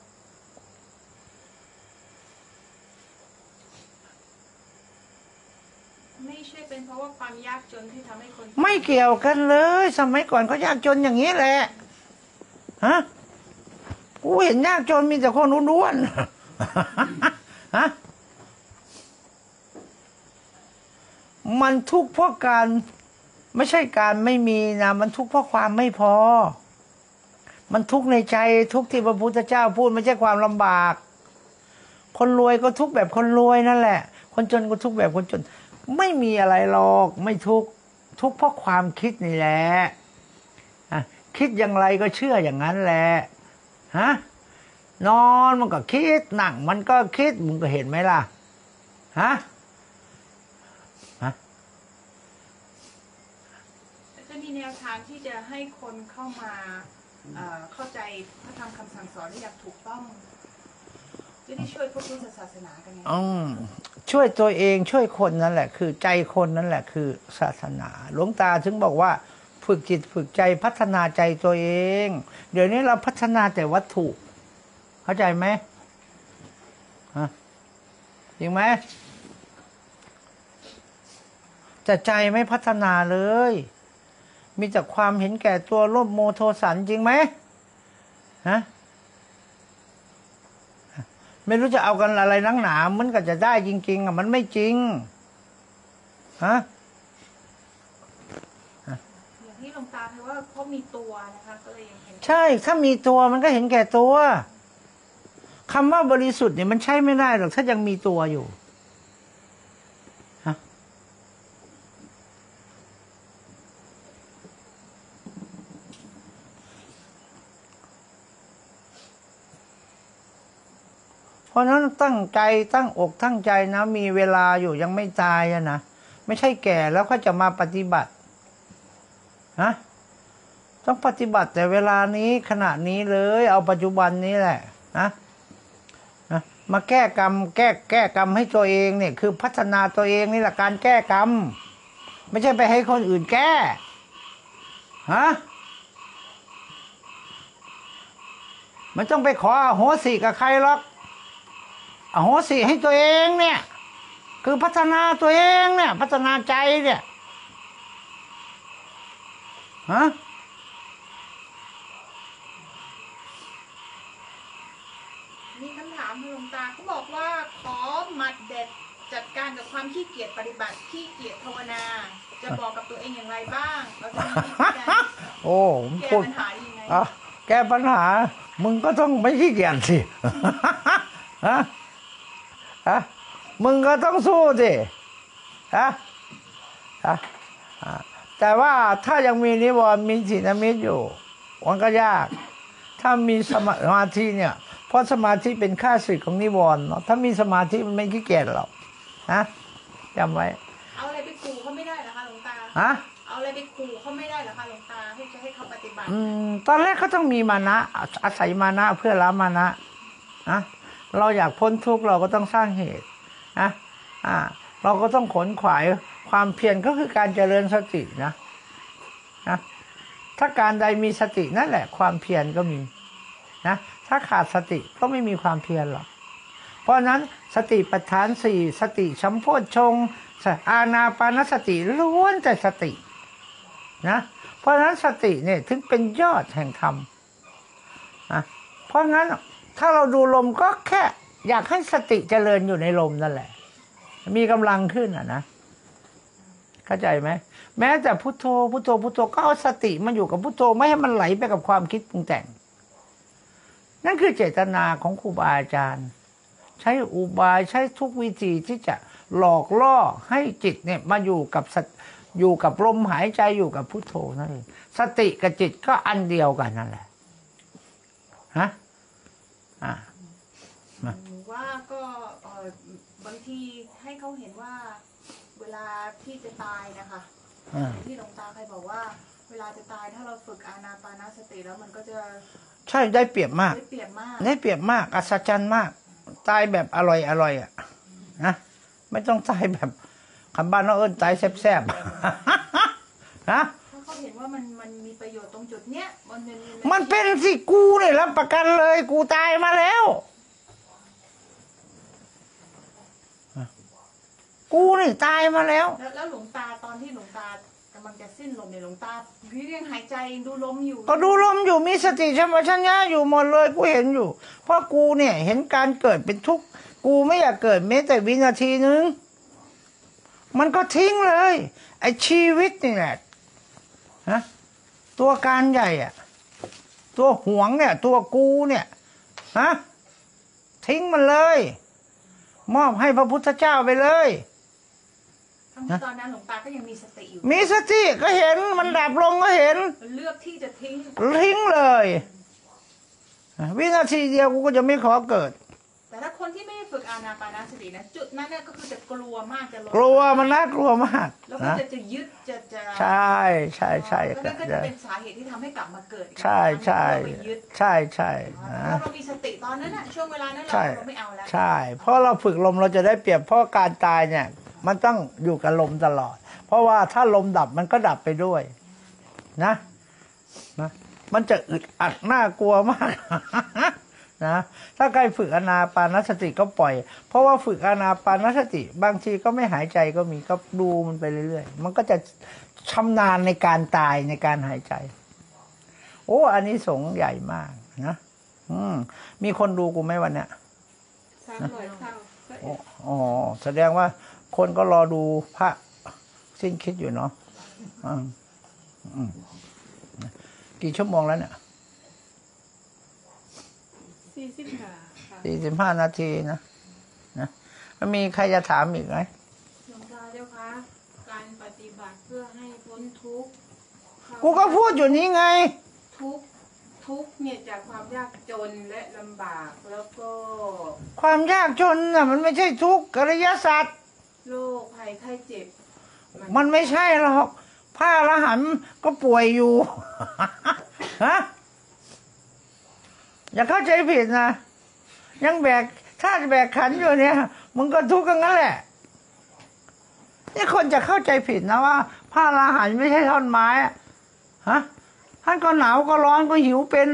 ไม่ใช่เป็นเพราะว่าความยากจนที่ทำให้คนไม่เกี่ยวกันเลยสมัยก่อนก็ยากจนอย่างนี้แหละฮะกูเห็นยากจนมีแต่คนอ้วนๆฮะมันทุกข์เพราะการไม่ใช่การไม่มีนะมันทุกข์เพราะความไม่พอมันทุกข์ในใจทุกข์ที่พระพุทธเจ้าพูดไม่ใช่ความลำบากคนรวยก็ทุกข์แบบคนรวยนั่นแหละคนจนก็ทุกข์แบบคนจนไม่มีอะไรหรอกไม่ทุกข์ทุกข์เพราะความคิดนี่แหละคิดอย่างไรก็เชื่ออย่างนั้นแหละฮะนอนมันก็คิดนั่งมันก็คิดมึงก็เห็นไหมล่ะฮะจะมีแนวทางที่จะให้คนเข้ามาเข้าใจพระธรรมคำสั่งสอนได้อย่างถูกต้องจะได้ช่วยพวกพุทธศาสนากันไงช่วยตัวเองช่วยคนนั่นแหละคือใจคนนั่นแหละคือศาสนาหลวงตาถึงบอกว่าฝึกจิตฝึกใจพัฒนาใจตัวเองเดี๋ยวนี้เราพัฒนาแต่วัตถุเข้าใจไหมฮะจริงไหมแต่ใจไม่พัฒนาเลยมีแต่ความเห็นแก่ตัวโลภโมโทสันจริงไหมฮะไม่รู้จะเอากันอะไรนักหนามันก็จะได้จริงๆอ่ะมันไม่จริงฮะอย่างที่หลวงตาคือว่าเขามีตัวนะคะก็เลยยังเห็นใช่ถ้ามีตัวมันก็เห็นแก่ตัวคำว่าบริสุทธิ์เนี่ยมันใช้ไม่ได้หรอกถ้ายังมีตัวอยู่ฮะเพราะนั้นตั้งใจตั้งอกตั้งใจนะมีเวลาอยู่ยังไม่ตายอะนะไม่ใช่แก่แล้วก็จะมาปฏิบัติฮะต้องปฏิบัติแต่เวลานี้ขณะนี้เลยเอาปัจจุบันนี้แหละนะมาแก้กรรมแก้กรรมให้ตัวเองเนี่ยคือพัฒนาตัวเองนี่แหละการแก้กรรมไม่ใช่ไปให้คนอื่นแก้ฮะมันต้องไปขออโหสิกับใครหรอกอโหสิให้ตัวเองเนี่ยคือพัฒนาตัวเองเนี่ยพัฒนาใจเนี่ยฮะมีคำถามหลวงตาเขาบอกว่าขอหมัดเด็ดจัดการกับความขี้เกียจปฏิบัติขี้เกียจภาวนาจะบอกกับตัวเองอย่างไรบ้างเราจะมีวิธีการโอ้แก้พูดปัญหายังไงแก้ปัญหามึงก็ต้องไม่ขี้เกียจสิฮะมึงก็ต้องสู้สิฮะแต่ว่าถ้ายังมีนิวรณ์มีศีลมิตรอยู่มันก็ยากถ้ามีสมาธิเนี่ยเพราะสมาธิเป็นข้าศึกของนิวรณ์เนาะถ้ามีสมาธิมันไม่ขี้เกียจหรอกนะจำไว้เอาอะไรไปขู่เขาไม่ได้เหรอคะหลวงตาเอาอะไรไปขู่เขาไม่ได้เหรอคะหลวงตาให้เขาปฏิบัติตอนแรกเขาต้องมีมานะอาศัยมานะเพื่อละมานะนะเราอยากพ้นทุกข์เราก็ต้องสร้างเหตุนะเราก็ต้องขนขวายความเพียรก็คือการเจริญสตินะถ้าการใดมีสตินั่นแหละความเพียรก็มีนะถ้าขาดสติก็ไม่มีความเพียรหรอกเพราะนั้นสติปัฏฐานสี่สติสัมโพชฌงค์อานาปานสติล้วนแต่สตินะเพราะนั้นสติเนี่ยถึงเป็นยอดแห่งธรรมนะเพราะงั้นถ้าเราดูลมก็แค่อยากให้สติเจริญอยู่ในลมนั่นแหละมีกำลังขึ้นนะเข้าใจไหมแม้แต่พุทโธพุทโธพุทโธก็เอาสติมาอยู่กับพุทโธไม่ให้มันไหลไปกับความคิดปรุงแต่งนั่นคือเจตนาของครูบาอาจารย์ใช้อุบายใช้ทุกวิธีที่จะหลอกล่อให้จิตเนี่ยมาอยู่กับลมหายใจอยู่กับพุทโธนั่นเองสติกับจิตก็อันเดียวกันนั่นแหละฮะว่าก็บางทีให้เขาเห็นว่าเวลาที่จะตายนะคะที่หลวงตาเคยบอกว่าเวลาจะตายถ้าเราฝึกอานาปานสติแล้วมันก็จะใช่ได้เปรียบมากได้เปรียบมากอัศจรรย์มากตายแบบอร่อยอ่ะนะไม่ต้องตายแบบคำบ้านเราตายแซ่บๆนะถ้าเขาเห็นว่ามันมีประโยชน์ตรงจุดเนี้ยมันเป็นสิกูเนี่ยรับประกันเลยกูตายมาแล้วกูนี่ตายมาแล้วแล้วหลวงตาตอนที่หลวงตากำลังจะสิ้นลมเนี่ยหลวงตาพี่ยังหายใจดูลมอยู่ก็ดูลมอยู่มีสติสัมปชัญญะอยู่หมดเลยกูเห็นอยู่เพราะกูเนี่ยเห็นการเกิดเป็นทุกข์กูไม่อยากเกิดแม้แต่วินาทีนึงมันก็ทิ้งเลยไอ้ชีวิตนี่แหละนะตัวการใหญ่อะตัวหวงเนี่ยตัวกูเนี่ยทิ้งมันเลยมอบให้พระพุทธเจ้าไปเลยตอนนั้นหลวงตาก็ยังมีสติอยู่มีสติก็เห็นมันดับลงก็เห็นเลือกที่จะทิ้งเลยวินาทีเดียวกูก็จะไม่ขอเกิดแต่ถ้าคนที่ไม่ฝึกอานาปานสตินะจุดนั้นเนี่ยก็คือจะกลัวมากจะกลัวมันน่ากลัวมากแล้วก็จะยึดจะใช่ก็จะเป็นสาเหตุที่ทำให้กลับมาเกิดใช่ถ้าเรามีสติตอนนั้นช่วงเวลานั้นเราไม่เอาแล้วใช่เพราะเราฝึกลมเราจะได้เปรียบเพราะการตายเนี่ยมันต้องอยู่กับลมตลอดเพราะว่าถ้าลมดับมันก็ดับไปด้วยนะมันจะอึดอัดน่ากลัวมากนะถ้าใครฝึกอานาปานสติก็ปล่อยเพราะว่าฝึกอานาปานสติบางทีก็ไม่หายใจก็มีก็ดูมันไปเรื่อยๆมันก็จะชำนาญในการตายในการหายใจโอ้อันนี้สงส์ใหญ่มากนะมีคนดูกูไหมวันเนี้ย 300 เท่าอ๋อแสดงว่าคนก็รอดูพระสิ้นคิดอยู่เนาะกี่ชั่วโมงแล้วเนี่ย45 นาทีนะมีใครจะถามอีกไหมหลวงตาเจ้าคะการปฏิบัติเพื่อให้พ้นทุกข์กูก็พูดอยู่นี้ไงทุกข์เนี่ยจากความยากจนและลำบากแล้วก็ความยากจนน่ะมันไม่ใช่ทุกข์อริยสัจโรคภัยไข้เจ็บมันไม่ใช่หรอกพระอรหันต์ก็ป่วยอยู่ฮะอย่าเข้าใจผิดนะยังแบกถ้าแบกขันอยู่เนี่ยมึงก็ทุกข์กันนั่นแหละนี่คนจะเข้าใจผิดนะว่าพระอรหันต์ไม่ใช่ท่อนไม้ฮะท่านก็หนาวก็ร้อนก็หิวเป็น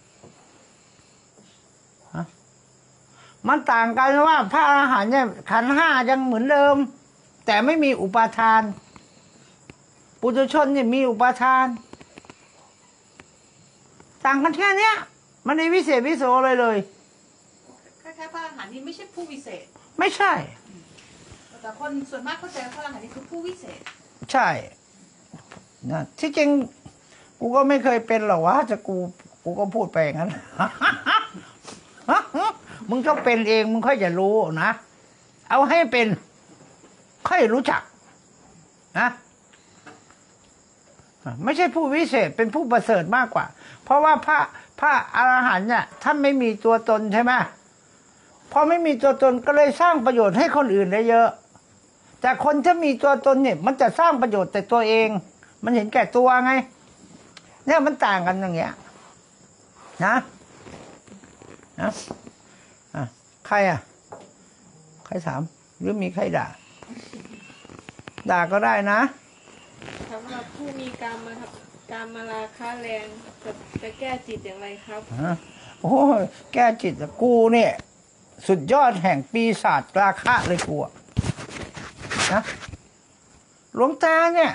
มันต่างกันว่าพระอรหันต์เนี่ยขันธ์ห้ายังเหมือนเดิมแต่ไม่มีอุปาทานปุถุชนเนี่ยมีอุปาทานต่างกันแค่เนี้ยมันในวิเศษวิโสเลยแค่พระอรหันต์นี่ไม่ใช่ผู้วิเศษไม่ใช่แต่คนส่วนมากเข้าใจว่าพระอรหันต์นี่คือผู้วิเศษใช่นะที่จริงกูก็ไม่เคยเป็นหรอกวะจะกูก็พูดไปอย่างนั้น มึงต้องเป็นเองมึงค่อยจะรู้นะเอาให้เป็นค่อยรู้จักนะไม่ใช่ผู้วิเศษเป็นผู้ประเสริฐมากกว่าเพราะว่าพระอรหันต์เนี่ยท่านไม่มีตัวตนใช่ไหมพอไม่มีตัวตนก็เลยสร้างประโยชน์ให้คนอื่นได้เยอะแต่คนที่มีตัวตนเนี่ยมันจะสร้างประโยชน์แต่ตัวเองมันเห็นแก่ตัวไงเนี่ยมันต่างกันอย่างเงี้ยนะใครใครถามหรือมีใครด่าก็ได้นะสำหรับผู้มีกามมาราคะแรงจะแก้จิตอย่างไรครับโอ้แก้จิตกูเนี่ยสุดยอดแห่งปีศาจราคะเลยกูนะหลวงตาเนี่ย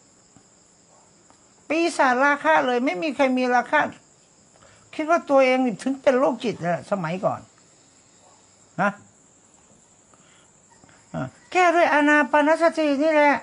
ปีศาจราคะเลยไม่มีใครมีราคะคิดว่าตัวเองถึงเป็นโรคจิตนะสมัยก่อนนะแก้ด้วยอานาปานสตินี่แหละ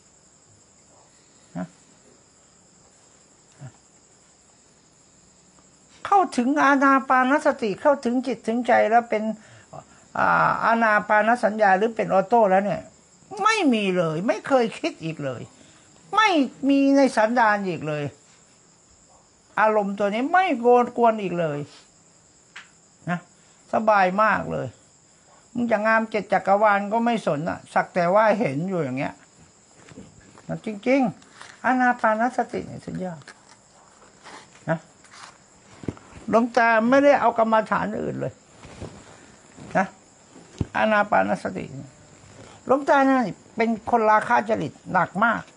เข้าถึงอานาปานสติเข้าถึงจิตถึงใจแล้วเป็นอานาปานสัญญาหรือเป็นออโต้แล้วเนี่ยไม่มีเลยไม่เคยคิดอีกเลยไม่มีในสันดานอีกเลยอารมณ์ตัวนี้ไม่กวนอีกเลยนะสบายมากเลยมึงจะงามเจ็ดจักรวาลก็ไม่สนอ่ะสักแต่ว่าเห็นอยู่อย่างเงี้ยจริงๆอานาปานสติเนี่ยสุดยอดนะหลวงตาไม่ได้เอากรรมฐานอื่นเลยนะอานาปานสติหลวงตาเนี่ยเป็นคนราคะจริตหนักมาก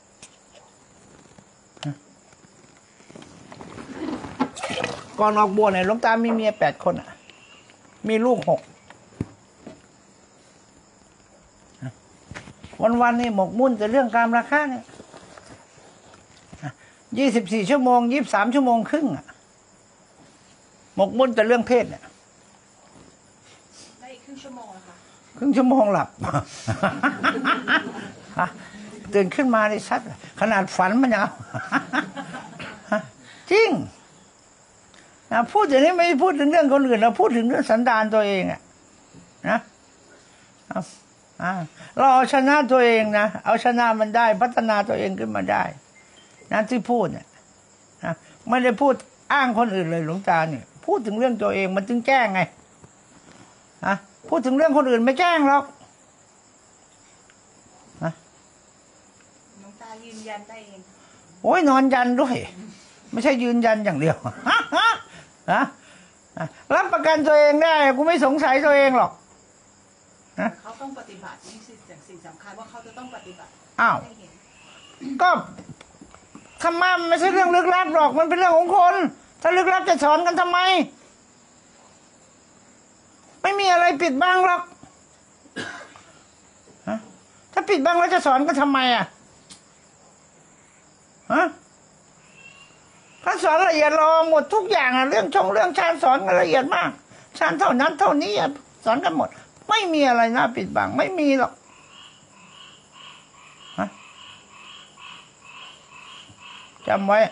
ก่อนออกบวชเนี่ยหลวงตามีเมีย8 คนมีลูก6วันนี่หมกมุ่นแต่เรื่องการราคะเนี่ย24 ชั่วโมง23 ชั่วโมงครึ่งหมกมุ่นแต่เรื่องเพศเนี่ยได้อีกครึ่งชั่วโมงอะค่ะครึ่งชั่วโมงหลับตื่นขึ้นมาในชัดขนาดฝันมันยังจริงพูดอย่างนี้ไม่พูดถึงเรื่องคนอื่นเราพูดถึงเรื่องสันดานตัวเองนะเราเอาชนะตัวเองนะเอาชนะมันได้พัฒนาตัวเองขึ้นมาได้นะที่พูดเนี่ยนะไม่ได้พูดอ้างคนอื่นเลยหลวงตาเนี่ยพูดถึงเรื่องตัวเองมันถึงแจ้งไงพูดถึงเรื่องคนอื่นไม่แจ้งหรอกหลวงตายืนยันได้เองโอ้ยนอนยันด้วยไม่ใช่ยืนยันอย่างเดียวรับประกันตัวเองได้กูไม่สงสัยตัวเองหรอกเขาต้องปฏิบัตินี่สิ่งสำคัญว่าเขาจะต้องปฏิบัติอ้าวก็ธรรมะไม่ใช่เรื่องลึกลับหรอกมันเป็นเรื่องของคนถ้าลึกลับจะสอนกันทำไมไม่มีอะไรปิดบังหรอกฮะถ้าปิดบังแล้วจะสอนก็ทำไมอ่ะฮะท่านสอนละเอียดรอหมดทุกอย่างอ่ะเรื่องชาติสอนกันละเอียดมากชาติเท่านั้นเท่านี้สอนกันหมดไม่มีอะไรน่าปิดบังไม่มีหรอกฮะจำไว้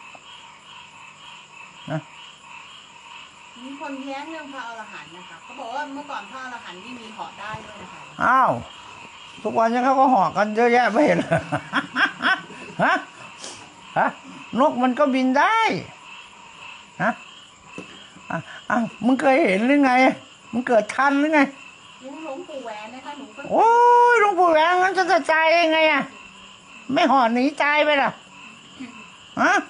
นะมีคนแย้งเรื่องพระอรหันต์นะคะเขาบอกว่าเมื่อก่อนพระอรหันต์นี่มีเหาะได้ด้วยนะคะอ้าวทุกวันนี้เขาก็ห่อกันเยอะแยะไม่เห็นฮะนกมันก็บินได้ฮะมึงเคยเห็นหรือไงมึงเกิดทันหรือไงหลวงปู่แหวนนะคะหนูก็โอ้ยหลวงปู่แหวนงั้นจะตายยังไงอ่ะไม่ห่อหนีตายไปล่ะฮะ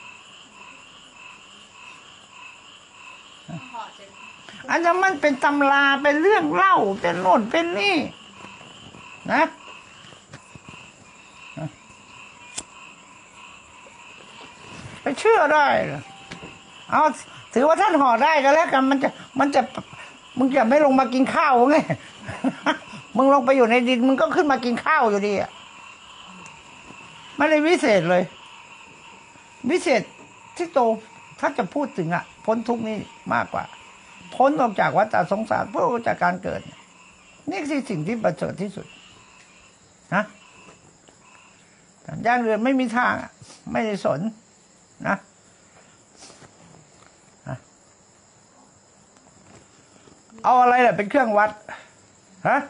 อันนั้นมันเป็นตำราเป็นเรื่องเล่าเป็นโน่นเป็นนี่นะไปเชื่อได้เอาถือว่าท่านห่อได้ก็แล้วกันมันจะมึงจะไม่ลงมากินข้าวไงมึงลงไปอยู่ในดินมึงก็ขึ้นมากินข้าวอยู่ดีอ่ะไม่ได้วิเศษเลยวิเศษที่โตถ้าจะพูดถึงอ่ะพ้นทุกนี้มากกว่าพ้นออกจากวัฏสงสารพ้นออกจากการเกิดนี่คือสิ่งที่ประเสริฐที่สุดนะอย่างอื่นไม่มีทางไม่ได้สนนะเอาอะไรล่ะเป็นเครื่องวัดฮะ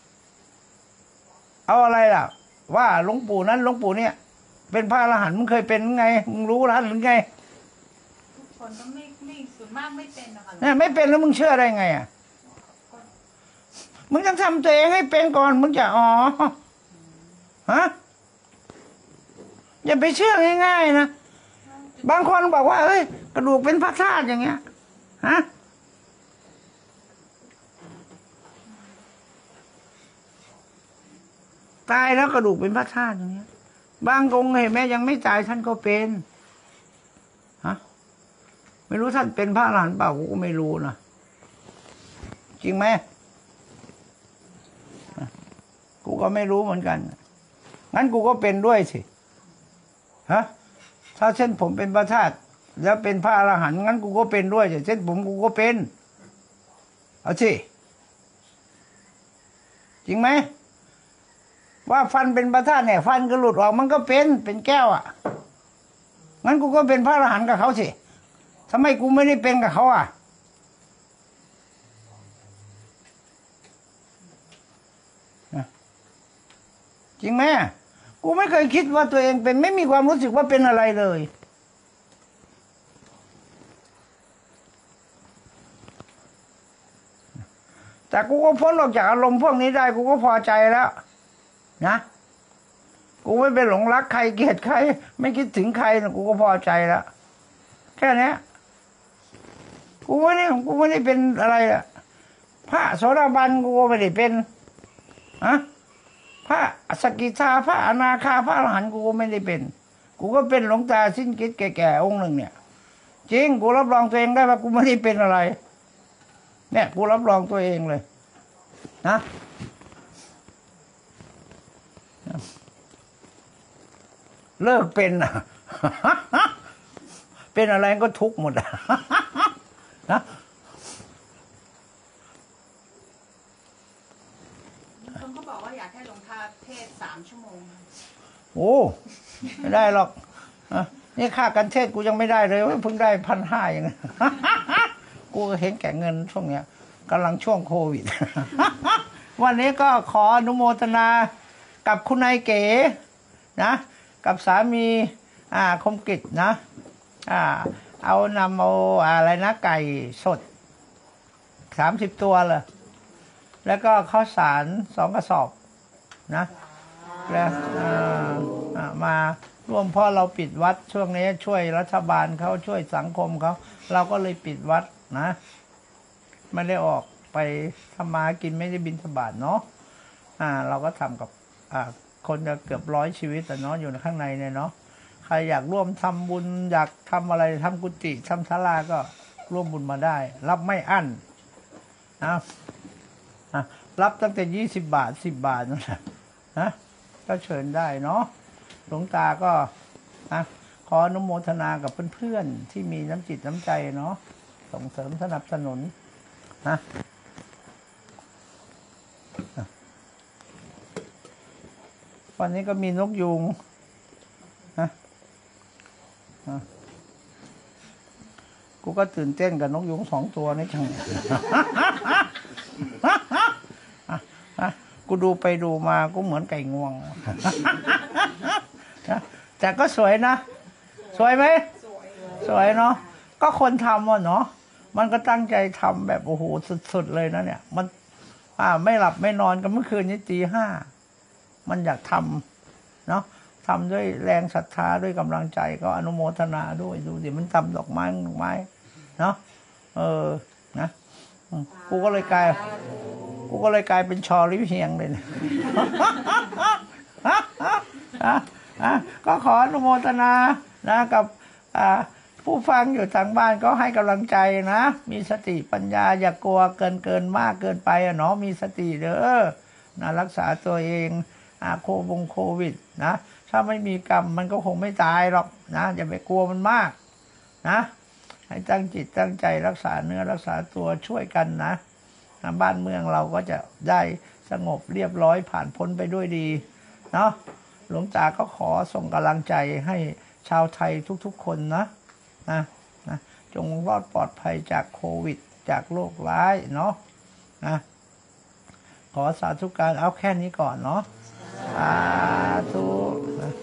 เอาอะไรล่ะว่าหลวงปู่นั้นหลวงปู่เนี่ยเป็นพระอรหันต์มึงเคยเป็นไงมึงรู้แล้วหรือไงทุกคนก็ไม่ส่วนมากไม่เป็นนะคะเนี่ยไม่เป็นแล้วมึงเชื่อได้ไงอ่ะมึงต้องทำตัวเองให้เป็นก่อนมึงจะฮะอย่าไปเชื่อง่ายๆนะบางคนบอกว่าเอ้ยกระดูกเป็นพระธาตุอย่างเงี้ยฮะตายแล้วกระดูกเป็นพระธาตุอย่างเงี้ยบางองค์เห็นไหมยังไม่ตายท่านก็เป็นฮะไม่รู้ท่านเป็นพระอรหันต์เปล่ากูก็ไม่รู้นะจริงไหมกูก็ไม่รู้เหมือนกันงั้นกูก็เป็นด้วยสิฮะถ้าเช่นผมเป็นพระธาตุแล้วเป็นพระอรหันต์งั้นกูก็เป็นด้วยเช่นผมกูก็เป็นเอาสิจริงไหมว่าฟันเป็นพระธาตุเนี่ยฟันก็หลุดออกมันก็เป็นแก้วอ่ะงั้นกูก็เป็นพระอรหันต์กับเขาสิทำไมกูไม่ได้เป็นกับเขาอ่ะจริงไหมกูไม่เคยคิดว่าตัวเองเป็นไม่มีความรู้สึกว่าเป็นอะไรเลยแต่กูก็พ้นออกจากอารมณ์พวกนี้ได้กูก็พอใจแล้วนะกูไม่ไปหลงรักใครเกลียดใครไม่คิดถึงใครนะกูก็พอใจแล้วแค่นี้กูไม่ได้เป็นอะไรอะพระโสดาบันกูก็ไม่ได้เป็นอะพระสกิทาพระอนาคาพระอรหันต์กูก็ไม่ได้เป็นกูก็เป็นหลวงตาสิ้นคิดแก่ๆองค์หนึ่งเนี่ยจริงกูรับรองตัวเองได้ว่ากูไม่ได้เป็นอะไรเนี่ยกูรับรองตัวเองเลยนะเลิกเป็นอ่ะเป็นอะไรก็ทุกข์หมดนะคนเขาบอกว่าอยากให้หลวงตาเทศ3 ชั่วโมงโอ้ไม่ได้หรอกนี่ค่ากันเทศกูยังไม่ได้เลยเพิ่งได้1,500อย่างนี้กูเห็นแก่เงินช่วงเนี้ยกำลังช่วงโควิดวันนี้ก็ขออนุโมทนากับคุณนายเก๋นะกับสามีคมกิจนะเอาอะไรนะไก่สด30 ตัวเลยแล้วก็ข้าวสาร2 กระสอบนะแล้วมาร่วมพ่อเราปิดวัดช่วงนี้ช่วยรัฐบาลเขาช่วยสังคมเขาเราก็เลยปิดวัดนะไม่ได้ออกไปทำมากินไม่ได้บิณฑบาตเนาะเราก็ทำกับคนจะเกือบ100 ชีวิตแต่เนาะอยู่ในข้างในเนี่ยเนาะใครอยากร่วมทำบุญอยากทำอะไรทำกุฏิทำศาลาก็ร่วมบุญมาได้รับไม่อั้นนะรับตั้งแต่20 บาท10 บาทนั่นแหละนะก็เชิญได้เนาะหลวงตาก็นะขออนุโมทนากับเพื่อนๆที่มีน้ำจิตน้ำใจเนาะส่งเสริมสนับสนุนนะวันนี้ก็มีนกยูงนะกูก็ตื่นเต้นกับนกยูง2 ตัวนี่จัง กูดูไปดูมากูเหมือนไก่งวง แต่ก็สวยนะ สวยไหมสวยเนาะก็คนทำอ่ะเนาะมันก็ตั้งใจทำแบบโอ้โหสุดๆเลยนะเนี่ยมันไม่หลับไม่นอนกันเมื่อคืนนี้ตี 5มันอยากทำเนาะทำด้วยแรงศรัทธาด้วยกำลังใจก็อนุโมทนาด้วยดูดิมันทำดอกไม้เนาะนะกูก็เลยกลายเป็นชอริเฮียงเลยเนี่ย ก็ขออนุโมทนานะกับผู้ฟังอยู่ทางบ้านก็ให้กำลังใจนะมีสติปัญญาอย่ากลัวเกินมากเกินไปอ่ะเนาะมีสติเด้อนะรักษาตัวเองโควิดนะถ้าไม่มีกรรมมันก็คงไม่ตายหรอกนะอย่าไปกลัวมันมากนะให้ตั้งจิตตั้งใจรักษาเนื้อรักษาตัวช่วยกันนะบ้านเมืองเราก็จะได้สงบเรียบร้อยผ่านพ้นไปด้วยดีเนาะหลวงตาก็ขอส่งกำลังใจให้ชาวไทยทุกๆคนนะจงรอดปลอดภัยจากโควิดจากโรคร้ายเนาะขอสาธุการเอาแค่นี้ก่อนเนาะสาธุ